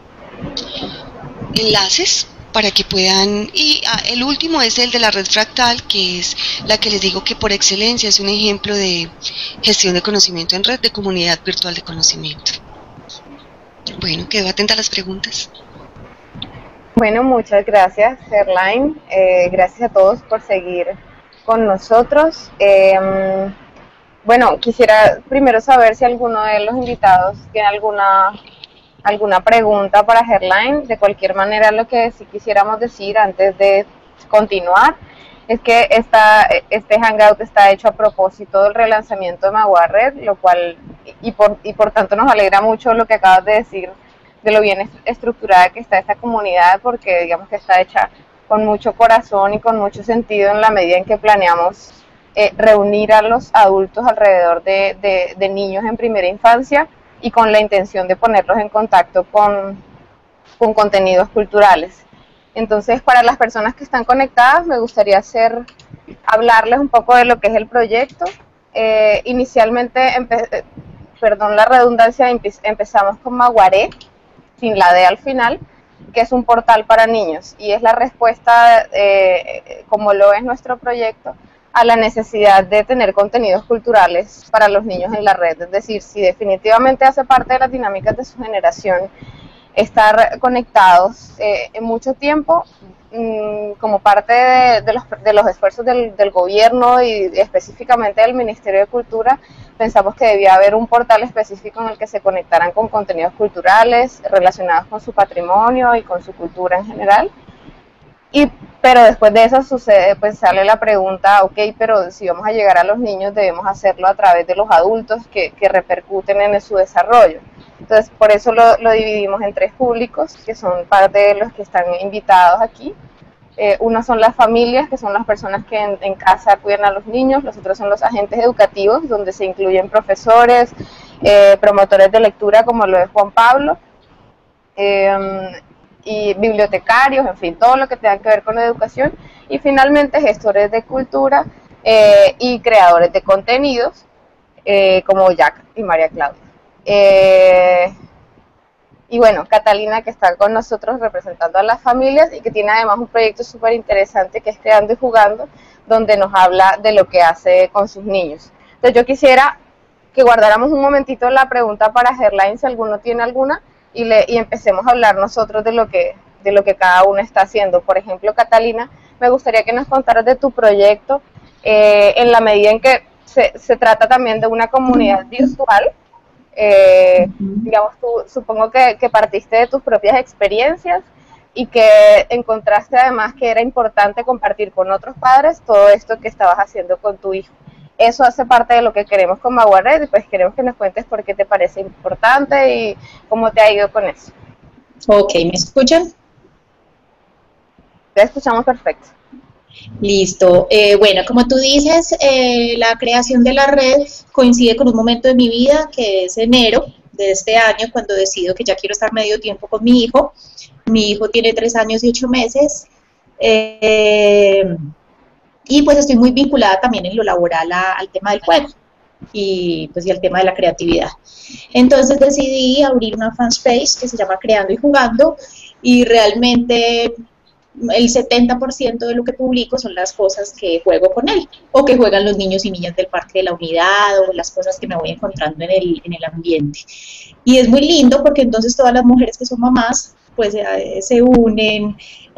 enlaces para que puedan, y ah, el último es el de la red fractal, que es la que les digo que por excelencia es un ejemplo de gestión de conocimiento en red, de comunidad virtual de conocimiento. Bueno, quedo atenta a las preguntas. Bueno, muchas gracias, Herline. Eh, gracias a todos por seguir con nosotros. Eh, bueno, quisiera primero saber si alguno de los invitados tiene alguna, alguna pregunta para Herline. De cualquier manera, lo que sí quisiéramos decir antes de continuar es que esta, este Hangout está hecho a propósito del relanzamiento de Maguared, lo cual, y por, y por tanto nos alegra mucho lo que acabas de decir, de lo bien estructurada que está esta comunidad, porque digamos que está hecha con mucho corazón y con mucho sentido en la medida en que planeamos eh, reunir a los adultos alrededor de, de, de niños en primera infancia y con la intención de ponerlos en contacto con, con contenidos culturales. Entonces, para las personas que están conectadas, me gustaría hacer, hablarles un poco de lo que es el proyecto. Eh, inicialmente, empe perdón la redundancia, empe empezamos con Maguared, sin la D al final, que es un portal para niños, y es la respuesta, eh, como lo es nuestro proyecto, a la necesidad de tener contenidos culturales para los niños en la red. Es decir, si definitivamente hace parte de las dinámicas de su generación estar conectados eh, en mucho tiempo, mmm, como parte de, de, los, de los esfuerzos del, del gobierno y específicamente del Ministerio de Cultura, pensamos que debía haber un portal específico en el que se conectaran con contenidos culturales relacionados con su patrimonio y con su cultura en general. Y, pero después de eso sucede, pues sale la pregunta, ok, pero si vamos a llegar a los niños debemos hacerlo a través de los adultos que, que repercuten en su desarrollo. Entonces, por eso lo, lo dividimos en tres públicos, que son parte de los que están invitados aquí. Eh, uno son las familias, que son las personas que en, en casa cuidan a los niños. Los otros son los agentes educativos, donde se incluyen profesores, eh, promotores de lectura, como lo es Juan Pablo, eh, y bibliotecarios, en fin, todo lo que tenga que ver con la educación. Y finalmente, gestores de cultura eh, y creadores de contenidos, eh, como Jack y María Claudia. Eh, y bueno, Catalina, que está con nosotros representando a las familias y que tiene además un proyecto súper interesante que es Creando y Jugando, donde nos habla de lo que hace con sus niños. Entonces yo quisiera que guardáramos un momentito la pregunta para Gerlain, si alguno tiene alguna, y, le, y empecemos a hablar nosotros de lo, que, de lo que cada uno está haciendo. Por ejemplo, Catalina, me gustaría que nos contaras de tu proyecto, eh, en la medida en que se, se trata también de una comunidad virtual. Eh, digamos, tú supongo que, que partiste de tus propias experiencias y que encontraste además que era importante compartir con otros padres todo esto que estabas haciendo con tu hijo. Eso hace parte de lo que queremos con Maguared y pues queremos que nos cuentes por qué te parece importante y cómo te ha ido con eso. Ok, ¿me escuchan? Te escuchamos perfecto. Listo. Eh, bueno, como tú dices, eh, la creación de la red coincide con un momento de mi vida que es enero de este año, cuando decido que ya quiero estar medio tiempo con mi hijo. Mi hijo tiene tres años y ocho meses. Eh, y pues estoy muy vinculada también en lo laboral a, al tema del juego y pues y al tema de la creatividad. Entonces decidí abrir una fanspace que se llama Creando y Jugando, y realmente el setenta por ciento de lo que publico son las cosas que juego con él, o que juegan los niños y niñas del Parque de la Unidad, o las cosas que me voy encontrando en el, en el ambiente. Y es muy lindo porque entonces todas las mujeres que son mamás, pues eh, se unen,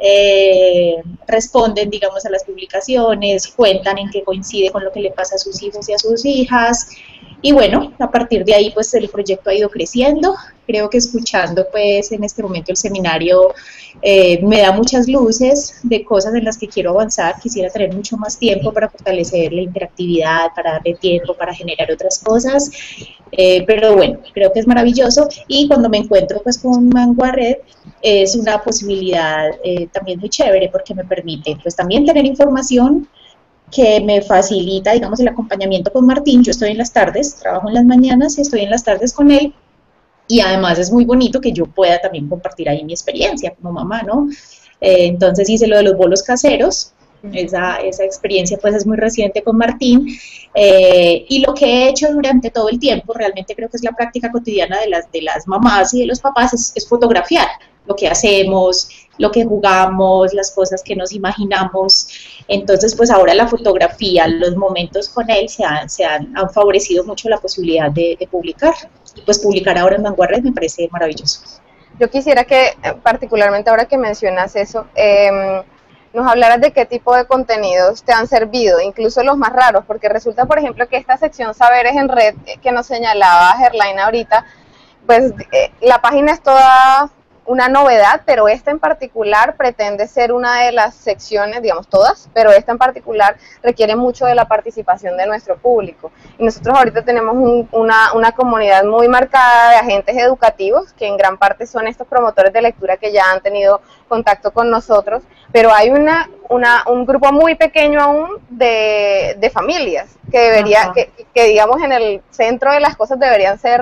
eh, responden, digamos, a las publicaciones, cuentan en qué coincide con lo que le pasa a sus hijos y a sus hijas. Y bueno, a partir de ahí pues el proyecto ha ido creciendo. Creo que escuchando pues en este momento el seminario eh, me da muchas luces de cosas en las que quiero avanzar. Quisiera tener mucho más tiempo para fortalecer la interactividad, para darle tiempo, para generar otras cosas. Eh, pero bueno, creo que es maravilloso, y cuando me encuentro pues con Maguared es una posibilidad eh, también muy chévere, porque me permite pues también tener información que me facilita, digamos, el acompañamiento con Martín. Yo estoy en las tardes, trabajo en las mañanas y estoy en las tardes con él, y además es muy bonito que yo pueda también compartir ahí mi experiencia como mamá, ¿no? Eh, entonces hice lo de los bolos caseros, esa, esa experiencia pues es muy reciente con Martín, eh, y lo que he hecho durante todo el tiempo, realmente creo que es la práctica cotidiana de las, de las mamás y de los papás, es, es fotografiar lo que hacemos, lo que jugamos, las cosas que nos imaginamos. Entonces pues ahora la fotografía, los momentos con él se han, se han, han favorecido mucho la posibilidad de, de publicar, y pues publicar ahora en Maguared me parece maravilloso. Yo quisiera que, particularmente ahora que mencionas eso, eh, nos hablaras de qué tipo de contenidos te han servido, incluso los más raros, porque resulta, por ejemplo, que esta sección Saberes en Red, que nos señalaba Gerlain ahorita, pues eh, la página es toda una novedad, pero esta en particular pretende ser una de las secciones, digamos todas, pero esta en particular requiere mucho de la participación de nuestro público. Y nosotros ahorita tenemos un, una, una comunidad muy marcada de agentes educativos, que en gran parte son estos promotores de lectura que ya han tenido contacto con nosotros, pero hay una, una, un grupo muy pequeño aún de, de familias, que debería, que, que digamos en el centro de las cosas deberían ser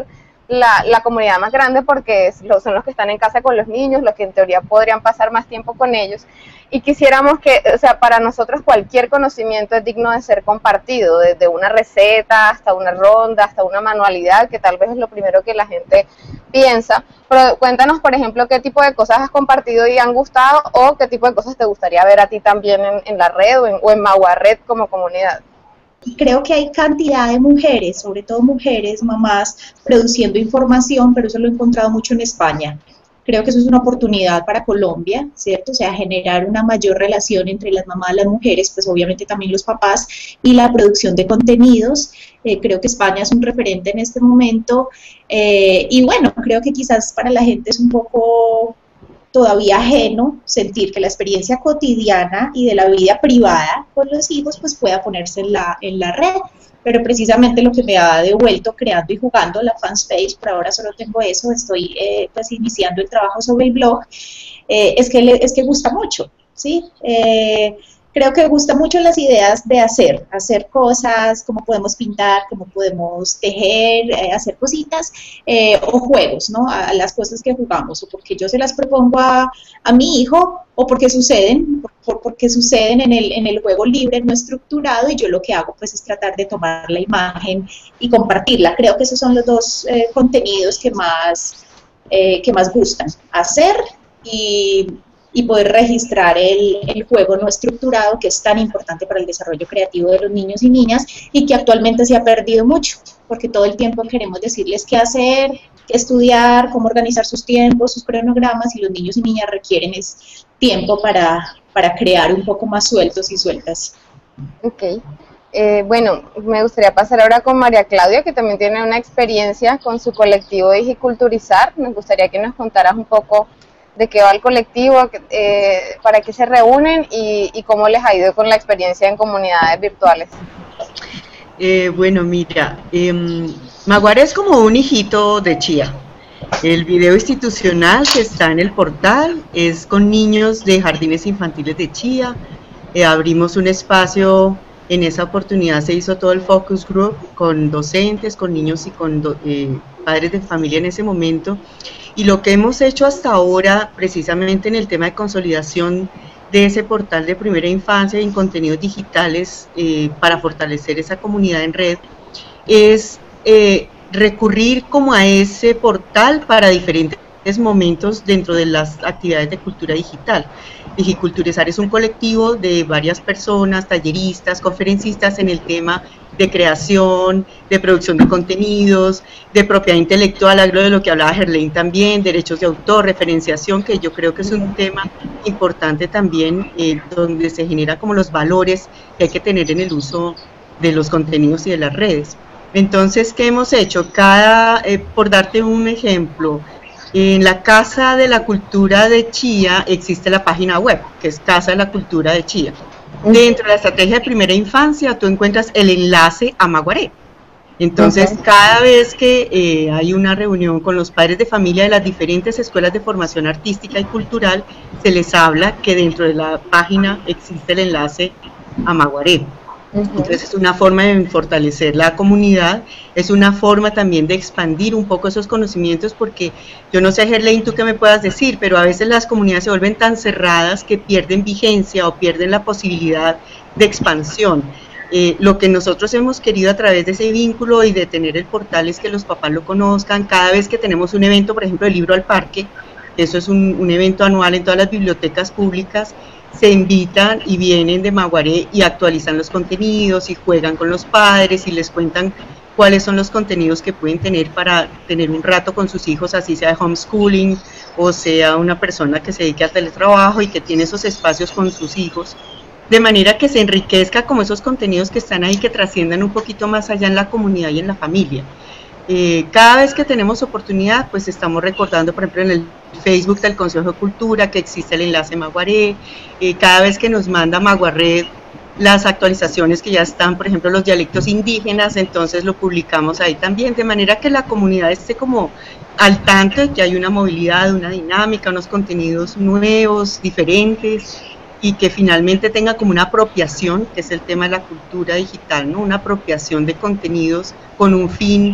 la, la comunidad más grande porque es, lo, son los que están en casa con los niños, los que en teoría podrían pasar más tiempo con ellos, y quisiéramos que, o sea, para nosotros cualquier conocimiento es digno de ser compartido, desde una receta hasta una ronda, hasta una manualidad, que tal vez es lo primero que la gente piensa. Pero cuéntanos, por ejemplo, qué tipo de cosas has compartido y han gustado, o qué tipo de cosas te gustaría ver a ti también en, en la red o en, o en Maguared como comunidad. Creo que hay cantidad de mujeres, sobre todo mujeres, mamás, produciendo información, pero eso lo he encontrado mucho en España. Creo que eso es una oportunidad para Colombia, ¿cierto? O sea, generar una mayor relación entre las mamás, las mujeres, pues obviamente también los papás, y la producción de contenidos. Eh, creo que España es un referente en este momento, eh, y bueno, creo que quizás para la gente es un poco todavía ajeno sentir que la experiencia cotidiana y de la vida privada con los hijos pues pueda ponerse en la, en la red, pero precisamente lo que me ha devuelto creando y jugando la fanpage, por ahora solo tengo eso, estoy eh, pues iniciando el trabajo sobre el blog, eh, es, que le, es que gusta mucho, ¿sí? Eh, Creo que gusta mucho las ideas de hacer, hacer cosas, cómo podemos pintar, cómo podemos tejer, eh, hacer cositas, eh, o juegos, ¿no? A las cosas que jugamos, o porque yo se las propongo a, a mi hijo, o porque suceden, por, porque suceden en el, en el juego libre, no estructurado, y yo lo que hago pues es tratar de tomar la imagen y compartirla. Creo que esos son los dos eh, contenidos que más, eh, que más gustan, hacer y... y poder registrar el, el juego no estructurado, que es tan importante para el desarrollo creativo de los niños y niñas, y que actualmente se ha perdido mucho, porque todo el tiempo queremos decirles qué hacer, qué estudiar, cómo organizar sus tiempos, sus cronogramas, y los niños y niñas requieren es tiempo para, para crear un poco más sueltos y sueltas. Ok. Eh, bueno, me gustaría pasar ahora con María Claudia, que también tiene una experiencia con su colectivo Digiculturizar. Me gustaría que nos contaras un poco de qué va el colectivo, eh, para qué se reúnen y, y cómo les ha ido con la experiencia en comunidades virtuales. Eh, bueno, mira, eh, Maguared es como un hijito de Chía. El video institucional que está en el portal es con niños de jardines infantiles de Chía. Eh, abrimos un espacio, en esa oportunidad se hizo todo el focus group con docentes, con niños y con do, eh, padres de familia en ese momento. Y lo que hemos hecho hasta ahora, precisamente en el tema de consolidación de ese portal de primera infancia y en contenidos digitales eh, para fortalecer esa comunidad en red, es eh, recurrir como a ese portal para diferentes momentos dentro de las actividades de cultura digital. Digiculturizar es un colectivo de varias personas, talleristas, conferencistas en el tema de creación, de producción de contenidos, de propiedad intelectual, algo de lo que hablaba Gerlaine también, derechos de autor, referenciación, que yo creo que es un tema importante también, eh, donde se genera como los valores que hay que tener en el uso de los contenidos y de las redes. Entonces, ¿qué hemos hecho? Cada, eh, por darte un ejemplo, en la Casa de la Cultura de Chía existe la página web, que es Casa de la Cultura de Chía. Dentro de la estrategia de primera infancia, tú encuentras el enlace a Maguared. Entonces, uh-huh. cada vez que eh, hay una reunión con los padres de familia de las diferentes escuelas de formación artística y cultural, se les habla que dentro de la página existe el enlace a Maguared. Uh-huh. Entonces es una forma de fortalecer la comunidad, es una forma también de expandir un poco esos conocimientos, porque yo no sé, Gerlaine, tú qué me puedas decir, pero a veces las comunidades se vuelven tan cerradas que pierden vigencia o pierden la posibilidad de expansión. Eh, lo que nosotros hemos querido a través de ese vínculo y de tener el portal es que los papás lo conozcan. Cada vez que tenemos un evento, por ejemplo, el Libro al Parque, eso es un, un evento anual en todas las bibliotecas públicas, se invitan y vienen de Maguared y actualizan los contenidos y juegan con los padres y les cuentan cuáles son los contenidos que pueden tener para tener un rato con sus hijos, así sea de homeschooling o sea una persona que se dedique al teletrabajo y que tiene esos espacios con sus hijos, de manera que se enriquezca como esos contenidos que están ahí, que trasciendan un poquito más allá en la comunidad y en la familia. Eh, cada vez que tenemos oportunidad, pues estamos recordando, por ejemplo, en el Facebook del Consejo de Cultura que existe el enlace Maguared, eh, cada vez que nos manda Maguared las actualizaciones que ya están, por ejemplo, los dialectos indígenas, entonces lo publicamos ahí también, de manera que la comunidad esté como al tanto de que hay una movilidad, una dinámica, unos contenidos nuevos, diferentes, y que finalmente tenga como una apropiación, que es el tema de la cultura digital, ¿no? Una apropiación de contenidos con un fin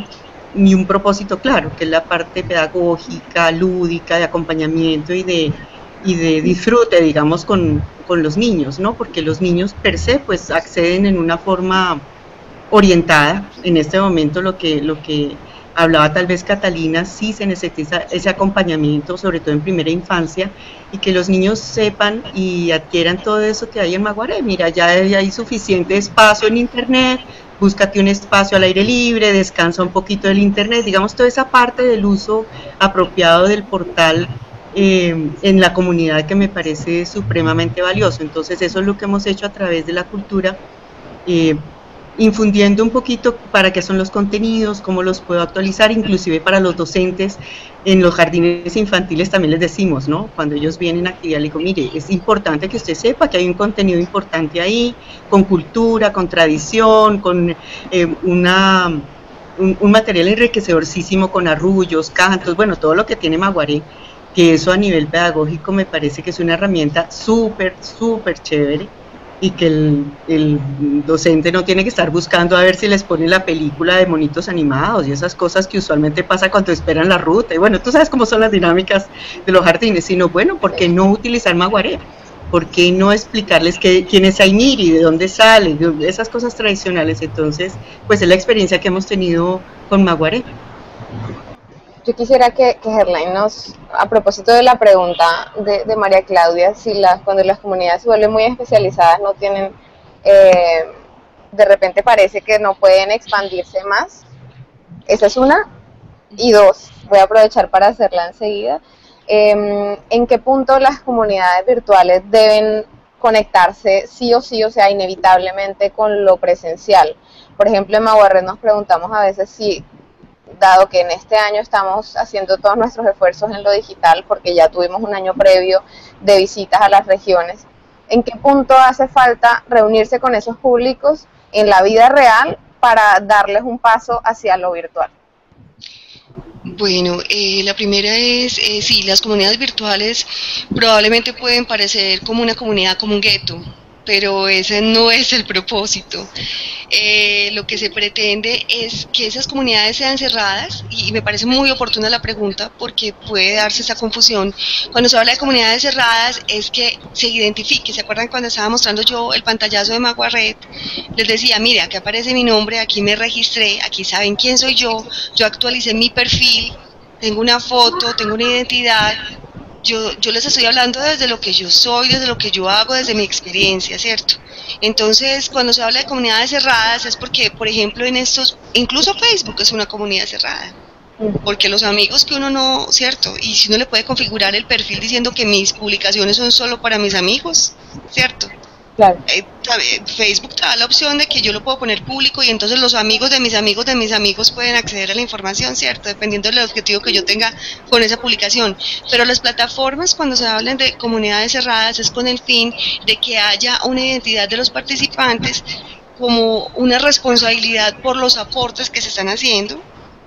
ni un propósito claro, que es la parte pedagógica, lúdica, de acompañamiento y de, y de disfrute, digamos, con, con los niños, ¿no? Porque los niños per se, pues, acceden en una forma orientada. En este momento lo que, lo que hablaba tal vez Catalina, sí se necesita ese acompañamiento, sobre todo en primera infancia, y que los niños sepan y adquieran todo eso que hay en Maguaré. Mira, ya hay suficiente espacio en internet, búscate un espacio al aire libre, descansa un poquito del internet, digamos, toda esa parte del uso apropiado del portal eh, en la comunidad, que me parece supremamente valioso. Entonces eso es lo que hemos hecho a través de la cultura, eh, infundiendo un poquito para qué son los contenidos, cómo los puedo actualizar, inclusive para los docentes. En los jardines infantiles también les decimos, ¿no? Cuando ellos vienen a actividad, les digo, mire, es importante que usted sepa que hay un contenido importante ahí, con cultura, con tradición, con eh, una, un, un material enriquecedorcísimo, con arrullos, cantos, bueno, todo lo que tiene Maguaré, que eso a nivel pedagógico me parece que es una herramienta súper, súper chévere, y que el, el docente no tiene que estar buscando a ver si les pone la película de monitos animados y esas cosas que usualmente pasa cuando esperan la ruta, y bueno, tú sabes cómo son las dinámicas de los jardines, sino bueno, ¿por qué no utilizar Maguaré? ¿Por qué no explicarles que, quién es Ainiri, de dónde sale, de esas cosas tradicionales? Entonces, pues es la experiencia que hemos tenido con Maguaré. Yo quisiera que, que Gerlain nos, a propósito de la pregunta de, de María Claudia, si las, cuando las comunidades se vuelven muy especializadas, no tienen, eh, de repente parece que no pueden expandirse más. Esa es una. Y dos, voy a aprovechar para hacerla enseguida. Eh, ¿En qué punto las comunidades virtuales deben conectarse sí o sí, o sea, inevitablemente con lo presencial? Por ejemplo, en Maguaré nos preguntamos a veces si, dado que en este año estamos haciendo todos nuestros esfuerzos en lo digital, porque ya tuvimos un año previo de visitas a las regiones, ¿en qué punto hace falta reunirse con esos públicos en la vida real para darles un paso hacia lo virtual? Bueno, eh, la primera es, eh, sí, las comunidades virtuales probablemente pueden parecer como una comunidad, como un gueto, pero ese no es el propósito. Eh, lo que se pretende es que esas comunidades sean cerradas, y me parece muy oportuna la pregunta porque puede darse esa confusión. Cuando se habla de comunidades cerradas es que se identifique. ¿Se acuerdan cuando estaba mostrando yo el pantallazo de Maguaré? Les decía, mire, aquí aparece mi nombre, aquí me registré, aquí saben quién soy yo, yo actualicé mi perfil, tengo una foto, tengo una identidad. Yo, yo les estoy hablando desde lo que yo soy, desde lo que yo hago, desde mi experiencia, ¿cierto? Entonces, cuando se habla de comunidades cerradas es porque, por ejemplo, en estos, incluso Facebook es una comunidad cerrada, porque los amigos que uno no, ¿cierto? Y si uno le puede configurar el perfil diciendo que mis publicaciones son solo para mis amigos, ¿cierto? Claro. Eh, Facebook te da la opción de que yo lo puedo poner público y entonces los amigos de mis amigos de mis amigos pueden acceder a la información, ¿cierto? Dependiendo del objetivo que yo tenga con esa publicación. Pero las plataformas, cuando se hablan de comunidades cerradas, es con el fin de que haya una identidad de los participantes, como una responsabilidad por los aportes que se están haciendo,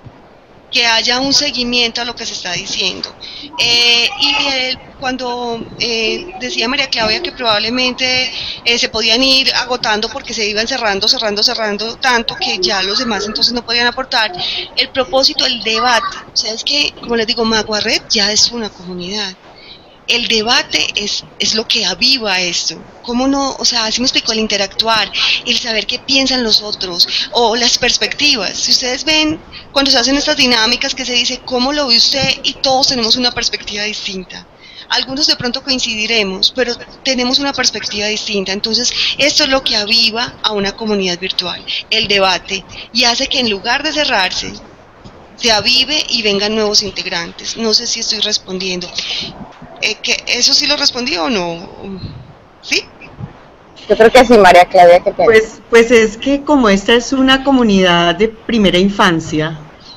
que haya un seguimiento a lo que se está diciendo. Eh, y eh, cuando eh, decía María Claudia que probablemente eh, se podían ir agotando porque se iban cerrando, cerrando, cerrando tanto que ya los demás entonces no podían aportar, el propósito, el debate, o sea, es que, como les digo, Maguaré ya es una comunidad. El debate es, es lo que aviva esto. ¿Cómo no? O sea, así me explicó, el interactuar, el saber qué piensan los otros, o las perspectivas. Si ustedes ven, cuando se hacen estas dinámicas que se dice, ¿cómo lo ve usted? Y todos tenemos una perspectiva distinta. Algunos de pronto coincidiremos, pero tenemos una perspectiva distinta. Entonces, esto es lo que aviva a una comunidad virtual, el debate, y hace que en lugar de cerrarse, se avive y vengan nuevos integrantes. No sé si estoy respondiendo. Eh, que ¿Eso sí lo respondí o no? ¿Sí? Yo creo que sí, María Claudia, ¿qué piensas? Pues, pues es que como esta es una comunidad de primera infancia,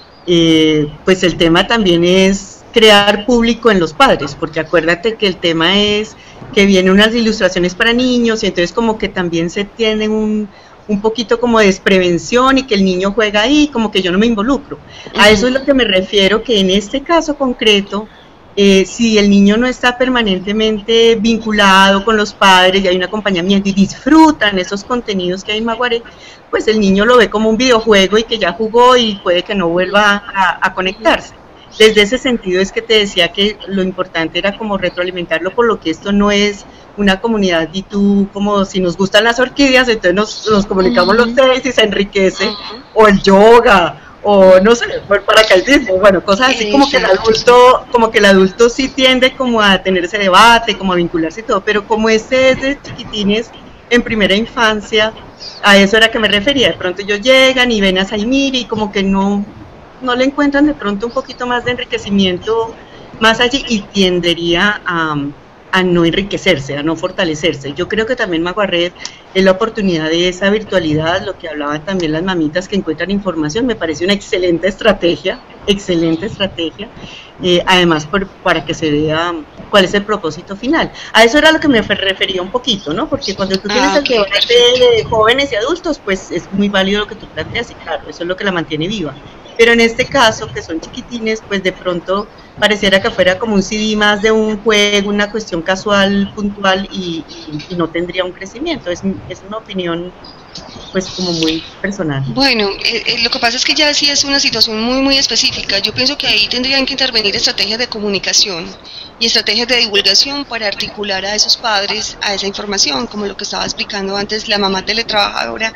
eh, pues el tema también es crear público en los padres, porque acuérdate que el tema es que vienen unas ilustraciones para niños y entonces como que también se tiene un, un poquito como de desprevención y que el niño juega ahí, como que yo no me involucro. A eso es lo que me refiero, que en este caso concreto, Eh, si el niño no está permanentemente vinculado con los padres y hay un acompañamiento y disfrutan esos contenidos que hay en Maguare, pues el niño lo ve como un videojuego y que ya jugó y puede que no vuelva a, a conectarse. Desde ese sentido es que te decía que lo importante era como retroalimentarlo, por lo que esto no es una comunidad y tú como si nos gustan las orquídeas, entonces nos, nos comunicamos uh-huh. los seis y se enriquece, uh-huh. o el yoga, o no sé, el paracaidismo, bueno, cosas así. Exacto. Como que el adulto, como que el adulto sí tiende como a tener ese debate, como a vincularse y todo, pero como este es de chiquitines en primera infancia, a eso era que me refería. De pronto ellos llegan y ven a Saimiri y como que no, no le encuentran de pronto un poquito más de enriquecimiento más allí y tendería a, a no enriquecerse, a no fortalecerse. Yo creo que también Maguared es la oportunidad de esa virtualidad, lo que hablaban también las mamitas que encuentran información, me parece una excelente estrategia, excelente estrategia, eh, además por, para que se vea cuál es el propósito final. A eso era lo que me refería un poquito, ¿no? Porque cuando tú tienes ah, okay, el debate de, de jóvenes y adultos, pues es muy válido lo que tú planteas y claro, eso es lo que la mantiene viva. Pero en este caso, que son chiquitines, pues de pronto pareciera que fuera como un C D más de un juego, una cuestión casual, puntual y, y, y no tendría un crecimiento. Es, es una opinión pues como muy personal. Bueno, eh, eh, lo que pasa es que ya sí es una situación muy muy específica. Yo pienso que ahí tendrían que intervenir estrategias de comunicación y estrategias de divulgación para articular a esos padres a esa información, como lo que estaba explicando antes la mamá teletrabajadora,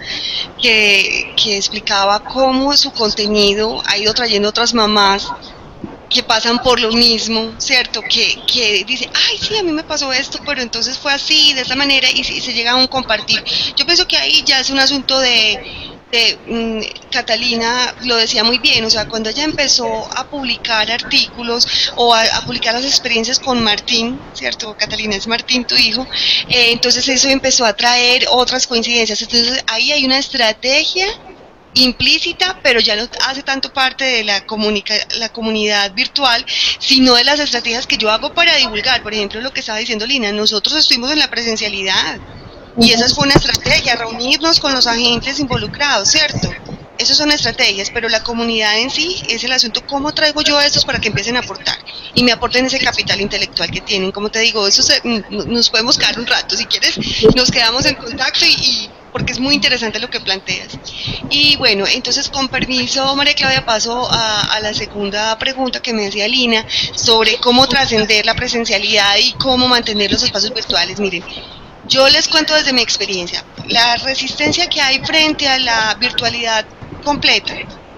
que, que explicaba cómo su contenido ha ido trayendo otras mamás que pasan por lo mismo, ¿cierto? Que, que dice, ay, sí, a mí me pasó esto, pero entonces fue así, de esta manera, y, y se llega a un compartir. Yo pienso que ahí ya es un asunto de, de um, Catalina lo decía muy bien, o sea, cuando ella empezó a publicar artículos o a, a publicar las experiencias con Martín, ¿cierto? Catalina es Martín, tu hijo, eh, entonces eso empezó a traer otras coincidencias, entonces ahí hay una estrategia implícita, pero ya no hace tanto parte de la, comunica la comunidad virtual, sino de las estrategias que yo hago para divulgar. Por ejemplo, lo que estaba diciendo Lina, nosotros estuvimos en la presencialidad y esa fue una estrategia, reunirnos con los agentes involucrados, ¿cierto? Esas son estrategias, pero la comunidad en sí es el asunto, ¿cómo traigo yo a estos para que empiecen a aportar? Y me aporten ese capital intelectual que tienen. Como te digo, eso se, nos podemos quedar un rato, si quieres nos quedamos en contacto y, y porque es muy interesante lo que planteas. Y bueno, entonces con permiso, María Claudia, paso a, a la segunda pregunta que me decía Lina, sobre cómo trascender la presencialidad y cómo mantener los espacios virtuales. Miren, yo les cuento desde mi experiencia, la resistencia que hay frente a la virtualidad completa,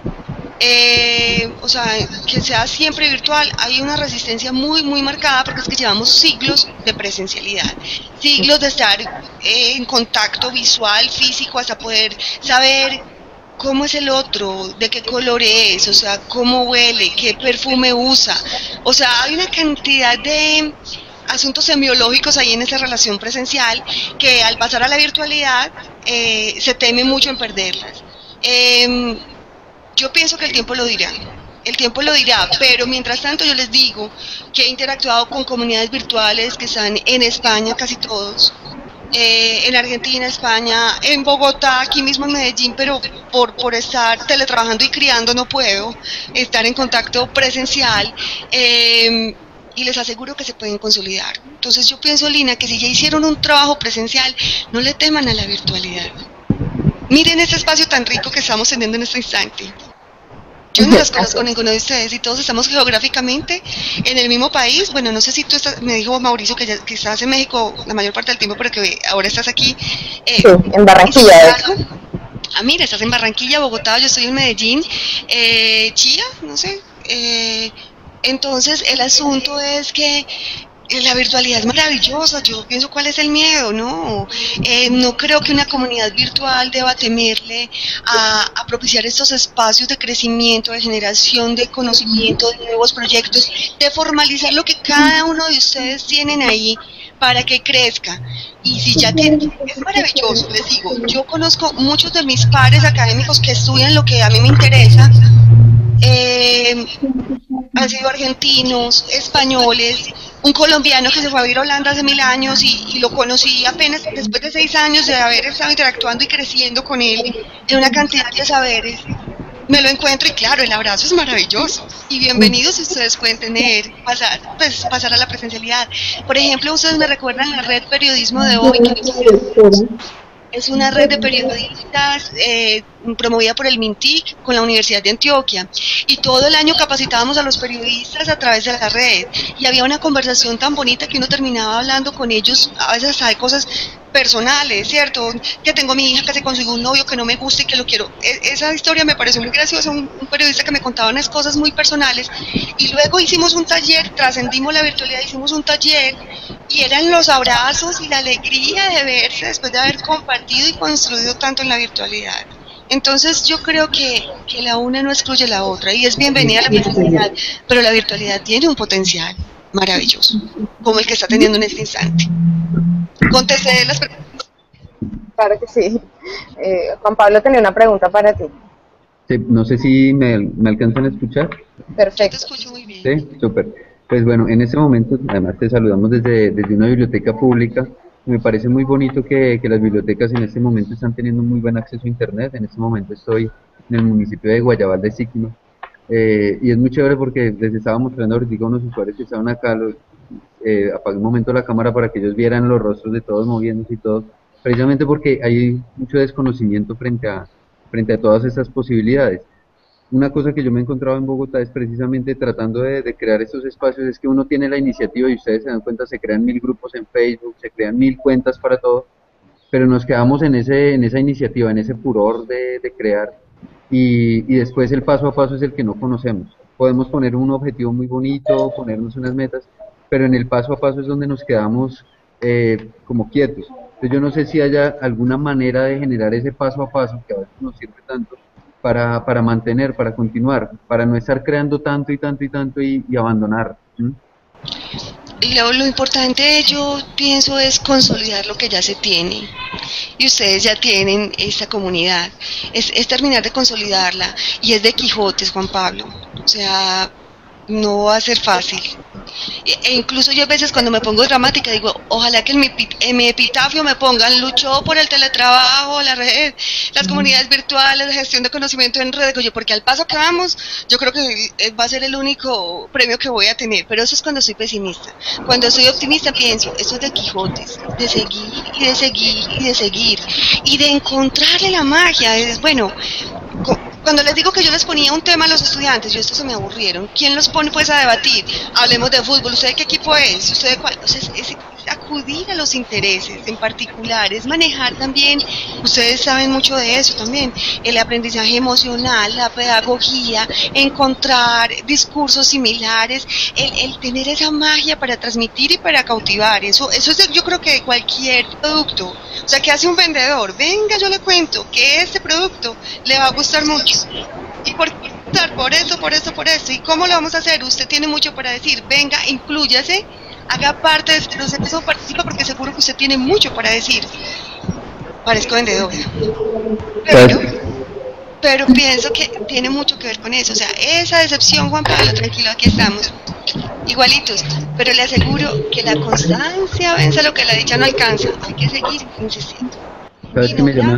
eh, o sea, que sea siempre virtual, hay una resistencia muy muy marcada porque es que llevamos siglos de presencialidad, siglos de estar eh, en contacto visual, físico, hasta poder saber cómo es el otro, de qué color es, o sea, cómo huele, qué perfume usa, o sea, hay una cantidad de asuntos semiológicos ahí en esa relación presencial que al pasar a la virtualidad eh, se teme mucho en perderlas. Eh, yo pienso que el tiempo lo dirá, el tiempo lo dirá, pero mientras tanto yo les digo que he interactuado con comunidades virtuales que están en España, casi todos, eh, en Argentina, España, en Bogotá, aquí mismo en Medellín, pero por, por estar teletrabajando y criando no puedo estar en contacto presencial, eh, y les aseguro que se pueden consolidar. Entonces yo pienso, Lina, que si ya hicieron un trabajo presencial, no le teman a la virtualidad. Miren este espacio tan rico que estamos teniendo en este instante. Yo no los conozco ninguno de ustedes y todos estamos geográficamente en el mismo país. Bueno, no sé si tú estás, me dijo Mauricio que, ya, que estás en México la mayor parte del tiempo, pero que ahora estás aquí. Eh, sí, en Barranquilla. Ah, mira, estás en Barranquilla, Bogotá, yo estoy en Medellín, eh, Chía, no sé. Eh, entonces el asunto es que la virtualidad es maravillosa, yo pienso cuál es el miedo, ¿no? Eh, no creo que una comunidad virtual deba temerle a, a propiciar estos espacios de crecimiento, de generación de conocimiento, de nuevos proyectos, de formalizar lo que cada uno de ustedes tienen ahí para que crezca. Y si ya tienen, es maravilloso, les digo, yo conozco muchos de mis pares académicos que estudian lo que a mí me interesa, eh, han sido argentinos, españoles, un colombiano que se fue a vivir a Holanda hace mil años y, y lo conocí apenas después de seis años de haber estado interactuando y creciendo con él en una cantidad de saberes. me lo encuentro y claro, el abrazo es maravilloso. Y bienvenidos si ustedes pueden tener, pasar, pues, pasar a la presencialidad. Por ejemplo, ustedes me recuerdan la red Periodismo de Hoy, que es una red de periodistas eh, promovida por el MINTIC con la Universidad de Antioquia, y todo el año capacitábamos a los periodistas a través de la red, y había una conversación tan bonita que uno terminaba hablando con ellos, a veces hasta de cosas personales, ¿cierto? Que tengo a mi hija que se consiguió un novio que no me gusta y que lo quiero. E esa historia me pareció muy graciosa, un, un periodista que me contaba unas cosas muy personales, y luego hicimos un taller, trascendimos la virtualidad, hicimos un taller, y eran los abrazos y la alegría de verse después de haber compartido y construido tanto en la virtualidad. Entonces yo creo que, que la una no excluye la otra, y es bienvenida a la presencialidad, pero la virtualidad tiene un potencial maravilloso, como el que está teniendo en este instante. Contesté las preguntas. Claro que sí. Eh, Juan Pablo tenía una pregunta para ti. Sí, no sé si me, me alcanzan a escuchar. Perfecto. Yo te escucho muy bien. Sí, súper. Pues bueno, en este momento, además te saludamos desde, desde una biblioteca pública. Me parece muy bonito que, que las bibliotecas en este momento están teniendo muy buen acceso a Internet. En este momento estoy en el municipio de Guayabal de Siquima. Eh, y es muy chévere porque les estaba mostrando ahorita a unos usuarios que estaban acá, los, eh, apagué un momento la cámara para que ellos vieran los rostros de todos moviéndose y todo, precisamente porque hay mucho desconocimiento frente a, frente a todas estas posibilidades. Una cosa que yo me he encontrado en Bogotá es precisamente tratando de, de crear estos espacios, es que uno tiene la iniciativa y ustedes se dan cuenta, se crean mil grupos en Facebook, se crean mil cuentas para todo, pero nos quedamos en, ese, en esa iniciativa, en ese furor de, de crear, y, y después el paso a paso es el que no conocemos. Podemos poner un objetivo muy bonito, ponernos unas metas, pero en el paso a paso es donde nos quedamos eh, como quietos. Entonces yo no sé si haya alguna manera de generar ese paso a paso que a veces nos sirve tanto, para, para mantener, para continuar, para no estar creando tanto y tanto y tanto y, y abandonar. ¿Mm? Lo, lo importante, yo pienso, es consolidar lo que ya se tiene, y ustedes ya tienen esta comunidad, es, es terminar de consolidarla, y es de Quijotes, Juan Pablo, o sea, no va a ser fácil. E incluso yo a veces cuando me pongo dramática digo, ojalá que en mi, en mi epitafio me pongan: luchó por el teletrabajo, la red, las comunidades virtuales, la gestión de conocimiento en red, porque al paso que vamos, yo creo que va a ser el único premio que voy a tener. Pero eso es cuando soy pesimista. Cuando soy optimista pienso, esto es de Quijotes, de seguir y de seguir y de seguir y de encontrarle la magia. Es, bueno, cuando les digo que yo les ponía un tema a los estudiantes, yo estos se me aburrieron. ¿Quién los pone pues a debatir? Hablemos de fútbol. ¿Usted de qué equipo es? ¿Usted de cuál? O sea, es, es acudir a los intereses en particular, es manejar también, ustedes saben mucho de eso también, el aprendizaje emocional, la pedagogía, encontrar discursos similares, el, el tener esa magia para transmitir y para cautivar. Eso, eso es, yo creo que de cualquier producto. O sea, ¿qué hace un vendedor? Venga, yo le cuento que este producto le va a gustar mucho. ¿Y por qué? Por eso, por eso, por eso. ¿Y cómo lo vamos a hacer? Usted tiene mucho para decir. Venga, inclúyase, haga parte de este proceso, participa, porque seguro que usted tiene mucho para decir. Parezco vendedora. Pero, pero pienso que tiene mucho que ver con eso. O sea, esa decepción, Juan Pablo, tranquilo, aquí estamos. Igualitos. Pero le aseguro que la constancia vence lo que la dicha no alcanza. Hay que seguir insistiendo. ¿Sabes qué me llama?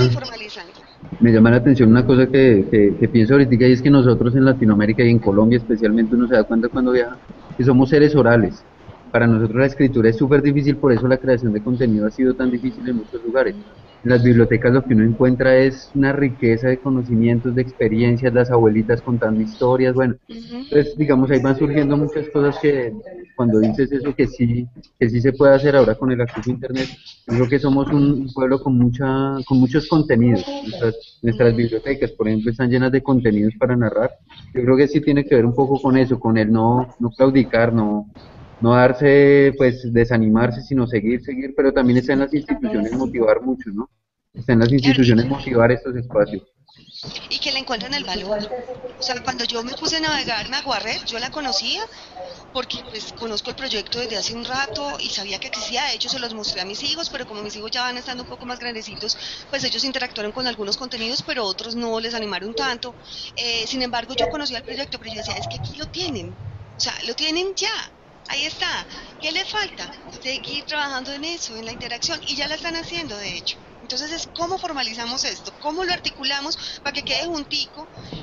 Me llama la atención una cosa que, que, que pienso ahorita, y es que nosotros en Latinoamérica y en Colombia especialmente, uno se da cuenta cuando viaja que somos seres orales. Para nosotros la escritura es súper difícil, por eso la creación de contenido ha sido tan difícil en muchos lugares. En las bibliotecas lo que uno encuentra es una riqueza de conocimientos, de experiencias, las abuelitas contando historias, bueno, entonces digamos ahí van surgiendo muchas cosas que cuando dices eso que sí, que sí se puede hacer ahora con el acceso a internet. Yo creo que somos un pueblo con mucha, con muchos contenidos. Nuestras, nuestras bibliotecas, por ejemplo, están llenas de contenidos para narrar. Yo creo que sí tiene que ver un poco con eso, con el no, no claudicar, no no darse, pues desanimarse, sino seguir, seguir, pero también está en las instituciones motivar mucho, ¿no? Está en las instituciones motivar estos espacios. Y que le encuentren el valor. O sea, cuando yo me puse a navegar Maguared, yo la conocía porque pues conozco el proyecto desde hace un rato y sabía que existía. De hecho se los mostré a mis hijos, pero como mis hijos ya van estando un poco más grandecitos, pues ellos interactuaron con algunos contenidos, pero otros no les animaron tanto. Eh, sin embargo, yo conocía el proyecto, pero yo decía, es que aquí lo tienen. O sea, lo tienen ya. Ahí está. ¿Qué le falta? Seguir trabajando en eso, en la interacción, y ya la están haciendo, de hecho. Entonces es cómo formalizamos esto, cómo lo articulamos para que quede juntico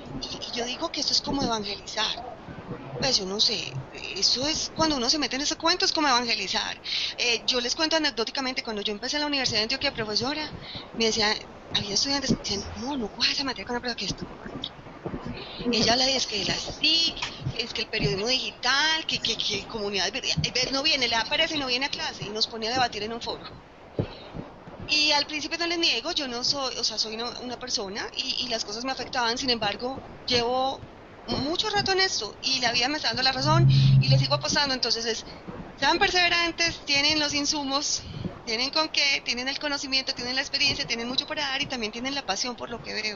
y yo digo que esto es como evangelizar. Pues yo no sé, eso es cuando uno se mete en ese cuento, es como evangelizar. Eh, yo les cuento anecdóticamente, cuando yo empecé en la Universidad de Antioquia, profesora, me decían, había estudiantes que decían, no, no cojas esa materia con la profesora, que esto. Ella habla de es que las T I C, es que el periodismo digital, que, que, que comunidad, no viene, le aparece y no viene a clase, y nos pone a debatir en un foro. Y al principio no les niego, yo no soy, o sea, soy una, una persona y, y las cosas me afectaban, sin embargo, llevo mucho rato en esto y la vida me está dando la razón y les sigo apostando. Entonces es, sean perseverantes, tienen los insumos, tienen con qué, tienen el conocimiento, tienen la experiencia, tienen mucho para dar y también tienen la pasión por lo que veo.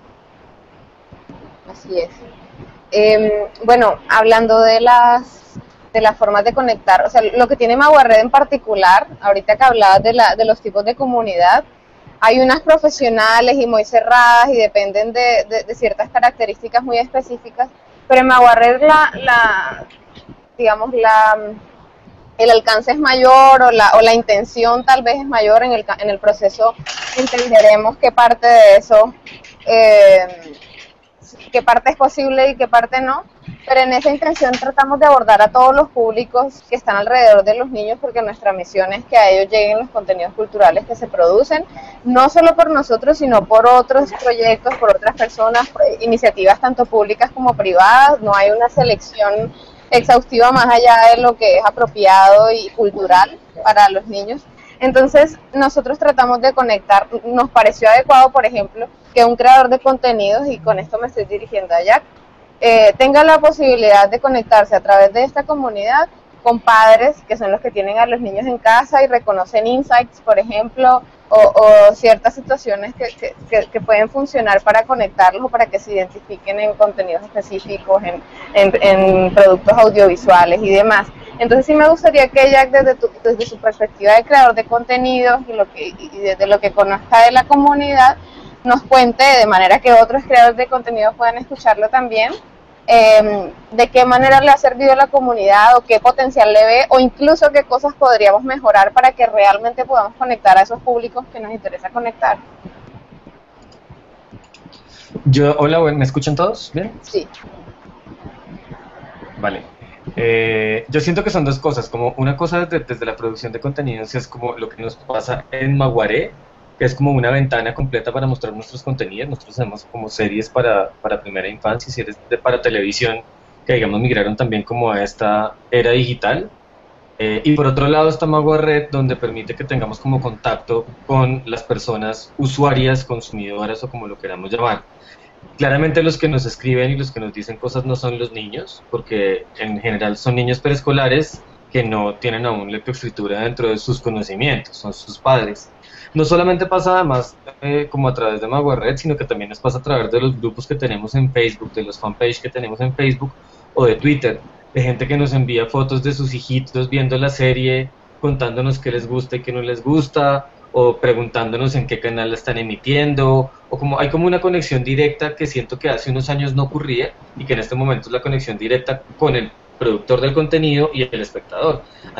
Así es. Eh, bueno, hablando de las de las formas de conectar, o sea, lo que tiene Maguared en particular, ahorita que hablabas de, la, de los tipos de comunidad, hay unas profesionales y muy cerradas y dependen de, de, de ciertas características muy específicas, pero en Maguared la, la, digamos, la, el alcance es mayor o la, o la intención tal vez es mayor. En el, en el proceso entenderemos qué parte de eso, eh, qué parte es posible y qué parte no, pero en esa intención tratamos de abordar a todos los públicos que están alrededor de los niños, porque nuestra misión es que a ellos lleguen los contenidos culturales que se producen, no solo por nosotros, sino por otros proyectos, por otras personas, por iniciativas tanto públicas como privadas. No hay una selección exhaustiva más allá de lo que es apropiado y cultural para los niños. Entonces, nosotros tratamos de conectar. Nos pareció adecuado, por ejemplo, que un creador de contenidos, y con esto me estoy dirigiendo a Jack, eh, tenga la posibilidad de conectarse a través de esta comunidad con padres, que son los que tienen a los niños en casa y reconocen insights, por ejemplo, o, o ciertas situaciones que, que, que, que pueden funcionar para conectarlos o para que se identifiquen en contenidos específicos, en, en, en productos audiovisuales y demás. Entonces sí me gustaría que Jack, desde, tu, desde su perspectiva de creador de contenidos y, lo que, y desde lo que conozca de la comunidad, nos cuente, de manera que otros creadores de contenidos puedan escucharlo también, eh, de qué manera le ha servido a la comunidad o qué potencial le ve, o incluso qué cosas podríamos mejorar para que realmente podamos conectar a esos públicos que nos interesa conectar. Yo, hola, ¿me escuchan todos? ¿Bien? Sí. Vale. Eh, yo siento que son dos cosas, como una cosa desde, desde la producción de contenidos es como lo que nos pasa en Maguared, que es como una ventana completa para mostrar nuestros contenidos. Nosotros hacemos como series para, para primera infancia y series de, para televisión que digamos migraron también como a esta era digital. Eh, y por otro lado está Maguared, donde permite que tengamos como contacto con las personas usuarias, consumidoras o como lo queramos llamar. Claramente los que nos escriben y los que nos dicen cosas no son los niños, porque en general son niños preescolares que no tienen aún lectoescritura dentro de sus conocimientos, son sus padres. No solamente pasa además eh, como a través de Maguared, sino que también nos pasa a través de los grupos que tenemos en Facebook, de los fanpages que tenemos en Facebook o de Twitter, de gente que nos envía fotos de sus hijitos viendo la serie, contándonos qué les gusta y qué no les gusta, o preguntándonos en qué canal la están emitiendo, o como hay como una conexión directa que siento que hace unos años no ocurría y que en este momento es la conexión directa con el productor del contenido y el espectador.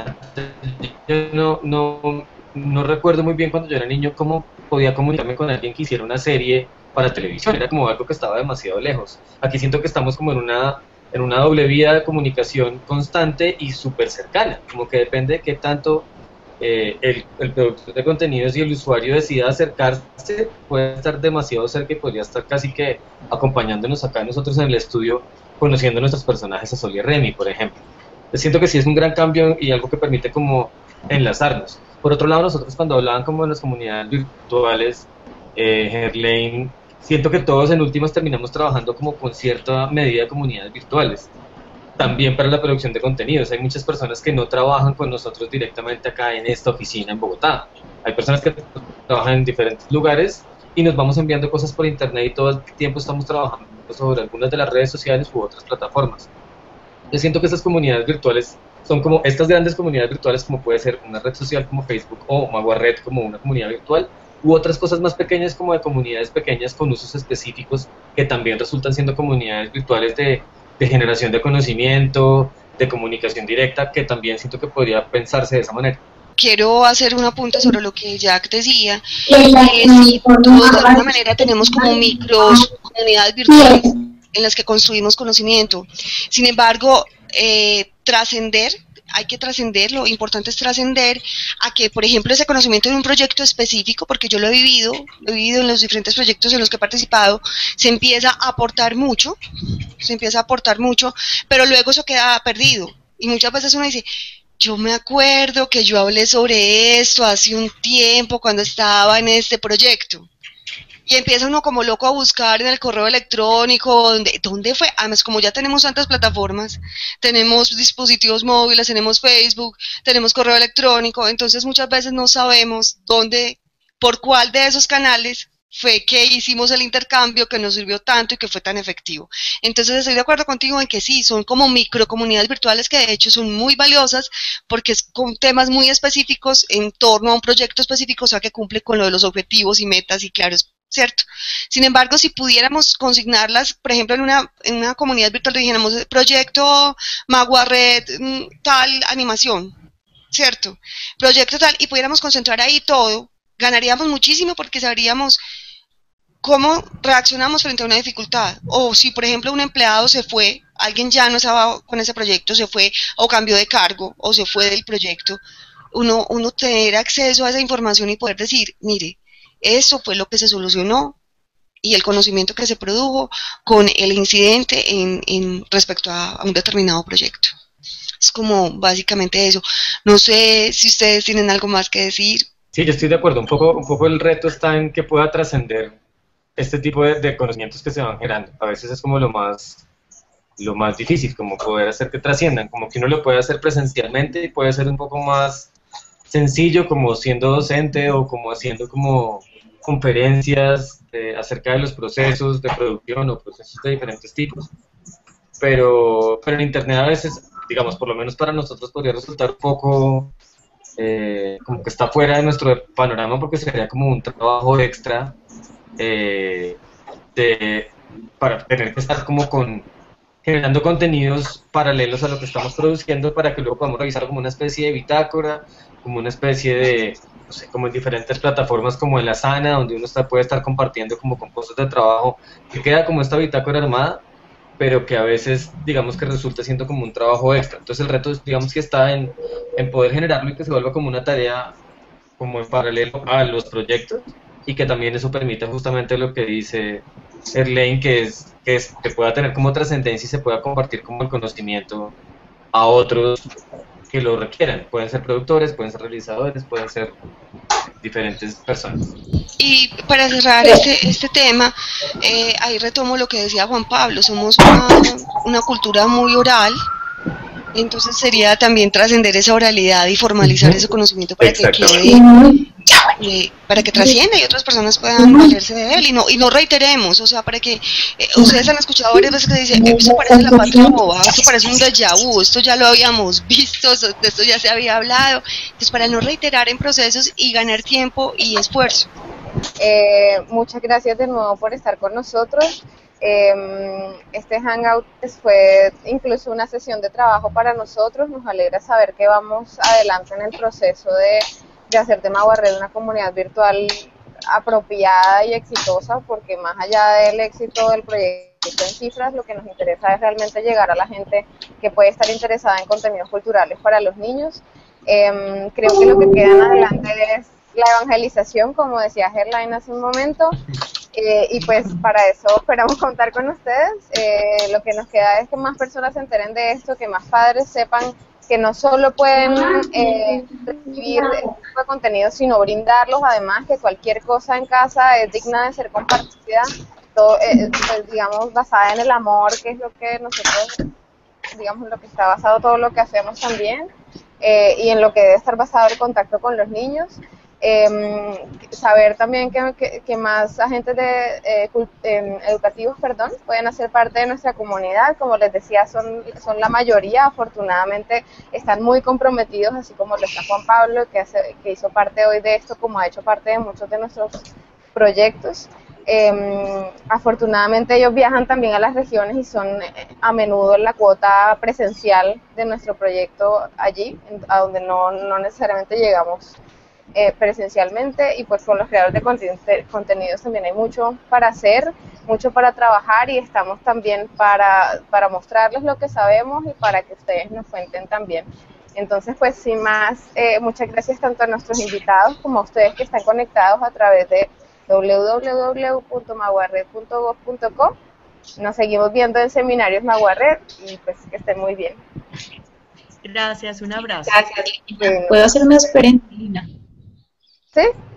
Yo no, no, no recuerdo muy bien cuando yo era niño cómo podía comunicarme con alguien que hiciera una serie para televisión, era como algo que estaba demasiado lejos. Aquí siento que estamos como en una, en una doble vía de comunicación constante y súper cercana, como que depende de qué tanto eh, el, el productor de contenidos y el usuario decida acercarse, puede estar demasiado cerca y podría estar casi que acompañándonos acá nosotros en el estudio, conociendo nuestros personajes a Sol y Remy, por ejemplo. Yo siento que sí es un gran cambio y algo que permite como enlazarnos. Por otro lado, nosotros cuando hablaban como de las comunidades virtuales, eh, Herlane, siento que todos en últimas terminamos trabajando como con cierta medida de comunidades virtuales. También para la producción de contenidos. Hay muchas personas que no trabajan con nosotros directamente acá en esta oficina en Bogotá. Hay personas que trabajan en diferentes lugares y nos vamos enviando cosas por internet y todo el tiempo estamos trabajando sobre algunas de las redes sociales u otras plataformas. Yo siento que estas comunidades virtuales son como estas grandes comunidades virtuales, como puede ser una red social como Facebook o Maguared como una comunidad virtual, u otras cosas más pequeñas como de comunidades pequeñas con usos específicos que también resultan siendo comunidades virtuales de, de generación de conocimiento, de comunicación directa, que también siento que podría pensarse de esa manera. Quiero hacer un apunte sobre lo que Jack decía, que si todos de alguna manera tenemos como micros, comunidades virtuales, en las que construimos conocimiento. Sin embargo, eh, trascender, hay que trascender, lo importante es trascender a que, por ejemplo, ese conocimiento en un proyecto específico, porque yo lo he vivido, lo he vivido en los diferentes proyectos en los que he participado, se empieza a aportar mucho, se empieza a aportar mucho, pero luego eso queda perdido. Y muchas veces uno dice, yo me acuerdo que yo hablé sobre esto hace un tiempo cuando estaba en este proyecto. Y empieza uno como loco a buscar en el correo electrónico, ¿dónde, dónde fue? Además, como ya tenemos tantas plataformas, tenemos dispositivos móviles, tenemos Facebook, tenemos correo electrónico, entonces muchas veces no sabemos dónde, por cuál de esos canales fue que hicimos el intercambio que nos sirvió tanto y que fue tan efectivo. Entonces estoy de acuerdo contigo en que sí, son como microcomunidades virtuales que de hecho son muy valiosas porque es con temas muy específicos en torno a un proyecto específico, o sea que cumple con lo de los objetivos y metas y claros, ¿cierto? Sin embargo, si pudiéramos consignarlas, por ejemplo, en una, en una comunidad virtual, dijéramos, proyecto Maguared, tal animación, ¿cierto? Proyecto tal, y pudiéramos concentrar ahí todo, ganaríamos muchísimo porque sabríamos cómo reaccionamos frente a una dificultad. O si, por ejemplo, un empleado se fue, alguien ya no estaba con ese proyecto, se fue o cambió de cargo o se fue del proyecto, uno, uno tener acceso a esa información y poder decir, mire, eso fue lo que se solucionó y el conocimiento que se produjo con el incidente en, en respecto a, a un determinado proyecto. Es como básicamente eso. No sé si ustedes tienen algo más que decir. Sí, yo estoy de acuerdo. Un poco, un poco el reto está en que pueda trascender este tipo de, de conocimientos que se van generando. A veces es como lo más, lo más difícil, como poder hacer que trasciendan, como que uno lo puede hacer presencialmente y puede ser un poco más sencillo, como siendo docente o como haciendo como conferencias de, acerca de los procesos de producción o procesos de diferentes tipos, pero, pero en internet a veces, digamos, por lo menos para nosotros podría resultar un poco eh, como que está fuera de nuestro panorama porque sería como un trabajo extra eh, de, para tener que estar como con generando contenidos paralelos a lo que estamos produciendo para que luego podamos revisar como una especie de bitácora, como una especie de, no sé, como en diferentes plataformas como en la Sana, donde uno está, puede estar compartiendo como con cosas de trabajo, que queda como esta bitácora armada, pero que a veces, digamos que resulta siendo como un trabajo extra. Entonces el reto, digamos que está en, en poder generarlo y que se vuelva como una tarea como en paralelo a los proyectos, y que también eso permita justamente lo que dice Erlaine, que es que, es, que pueda tener como trascendencia y se pueda compartir como el conocimiento a otros que lo requieran. Pueden ser productores, pueden ser realizadores, pueden ser diferentes personas. Y para cerrar este, este tema, eh, ahí retomo lo que decía Juan Pablo, somos una, una cultura muy oral, entonces sería también trascender esa oralidad y formalizar ese conocimiento para que quede, eh, para que trascienda y otras personas puedan valerse de él y no, y no reiteremos, o sea, para que eh, ustedes han escuchado varias veces que dicen, esto parece la patria boba, esto parece un déjà vu, esto ya lo habíamos visto, de esto ya se había hablado, entonces para no reiterar en procesos y ganar tiempo y esfuerzo. Eh, muchas gracias de nuevo por estar con nosotros. Eh, este Hangout fue incluso una sesión de trabajo para nosotros. Nos alegra saber que vamos adelante en el proceso de, de hacer de Maguared una comunidad virtual apropiada y exitosa, porque más allá del éxito del proyecto en cifras, lo que nos interesa es realmente llegar a la gente que puede estar interesada en contenidos culturales para los niños. Eh, creo que lo que queda en adelante es la evangelización, como decía Erlaine hace un momento, eh, y pues para eso esperamos contar con ustedes. Eh, lo que nos queda es que más personas se enteren de esto, que más padres sepan que no solo pueden eh, recibir este tipo de contenido, sino brindarlos, además que cualquier cosa en casa es digna de ser compartida, todo, eh, pues, digamos, basada en el amor, que es lo que nosotros, digamos, lo que está basado todo lo que hacemos también, eh, y en lo que debe estar basado el contacto con los niños. Eh, saber también que, que, que más agentes de, eh, eh, educativos perdón, pueden hacer parte de nuestra comunidad. Como les decía, son, son la mayoría, afortunadamente están muy comprometidos, así como lo está Juan Pablo, que, hace, que hizo parte hoy de esto, como ha hecho parte de muchos de nuestros proyectos. Eh, afortunadamente ellos viajan también a las regiones y son eh, a menudo la cuota presencial de nuestro proyecto allí, a donde no, no necesariamente llegamos Eh, presencialmente, y pues con los creadores de contenidos también hay mucho para hacer. mucho para trabajar y estamos también para, para mostrarles lo que sabemos y para que ustedes nos cuenten también. Entonces, pues sin más, eh, muchas gracias tanto a nuestros invitados como a ustedes que están conectados a través de w w w punto magua-red punto gov punto co. Nos seguimos viendo en seminarios Magua-Red y pues que estén muy bien. Gracias, un abrazo. Gracias. Bueno. ¿Puedo hacer una sugerencia, Lina? ¿Sí?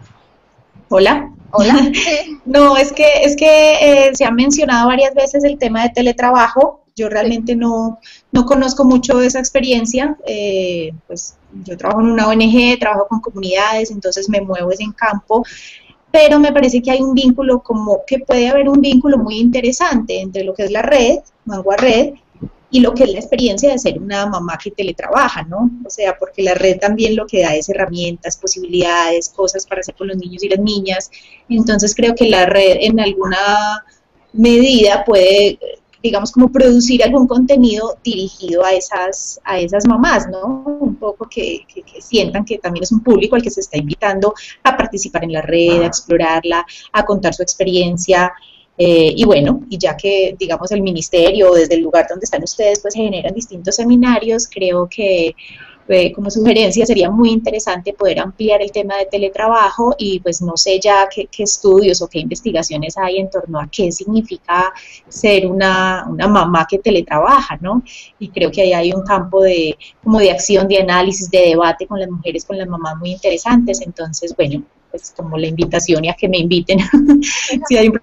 Hola. Hola. Sí. No, es que, es que eh, se ha mencionado varias veces el tema de teletrabajo. Yo realmente no, no conozco mucho de esa experiencia. Eh, pues yo trabajo en una O N G, trabajo con comunidades, entonces me muevo en campo. Pero me parece que hay un vínculo, como que puede haber un vínculo muy interesante entre lo que es la red, Magua-Red, y lo que es la experiencia de ser una mamá que teletrabaja, ¿no? O sea, porque la red también lo que da es herramientas, posibilidades, cosas para hacer con los niños y las niñas. Entonces creo que la red en alguna medida puede, digamos, como producir algún contenido dirigido a esas, a esas mamás, ¿no? Un poco que, que, que sientan que también es un público al que se está invitando a participar en la red, a explorarla, a contar su experiencia. Eh, y bueno, y ya que, digamos, el ministerio, desde el lugar donde están ustedes, pues generan distintos seminarios, creo que eh, como sugerencia sería muy interesante poder ampliar el tema de teletrabajo y pues no sé ya qué, qué estudios o qué investigaciones hay en torno a qué significa ser una, una mamá que teletrabaja, ¿no? Y creo que ahí hay un campo de, como de acción, de análisis, de debate con las mujeres, con las mamás muy interesantes. Entonces, bueno, pues como la invitación y a que me inviten si hay un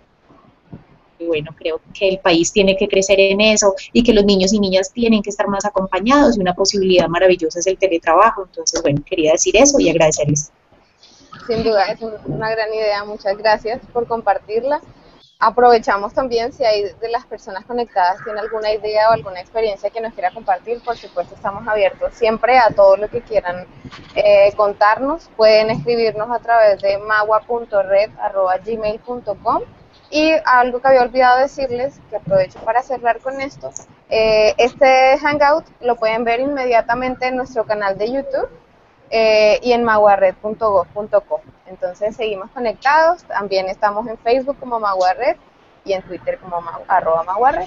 bueno, creo que el país tiene que crecer en eso y que los niños y niñas tienen que estar más acompañados y una posibilidad maravillosa es el teletrabajo. Entonces, bueno, quería decir eso y agradecerles. Sin duda, es una gran idea, muchas gracias por compartirla. Aprovechamos también, si hay de las personas conectadas tiene alguna idea o alguna experiencia que nos quiera compartir, por supuesto estamos abiertos siempre a todo lo que quieran eh, contarnos. Pueden escribirnos a través de magua punto red arroba gmail punto com. Y algo que había olvidado decirles, que aprovecho para cerrar con esto, eh, este Hangout lo pueden ver inmediatamente en nuestro canal de YouTube eh, y en magua-red punto gov punto co. Entonces seguimos conectados, también estamos en Facebook como Magua-Red y en Twitter como ma arroba Magua-Red.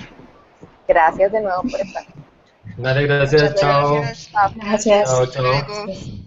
Gracias de nuevo por estar. Dale, gracias, Muchas chao. Gracias. Gracias. Chao, chao. Hasta luego.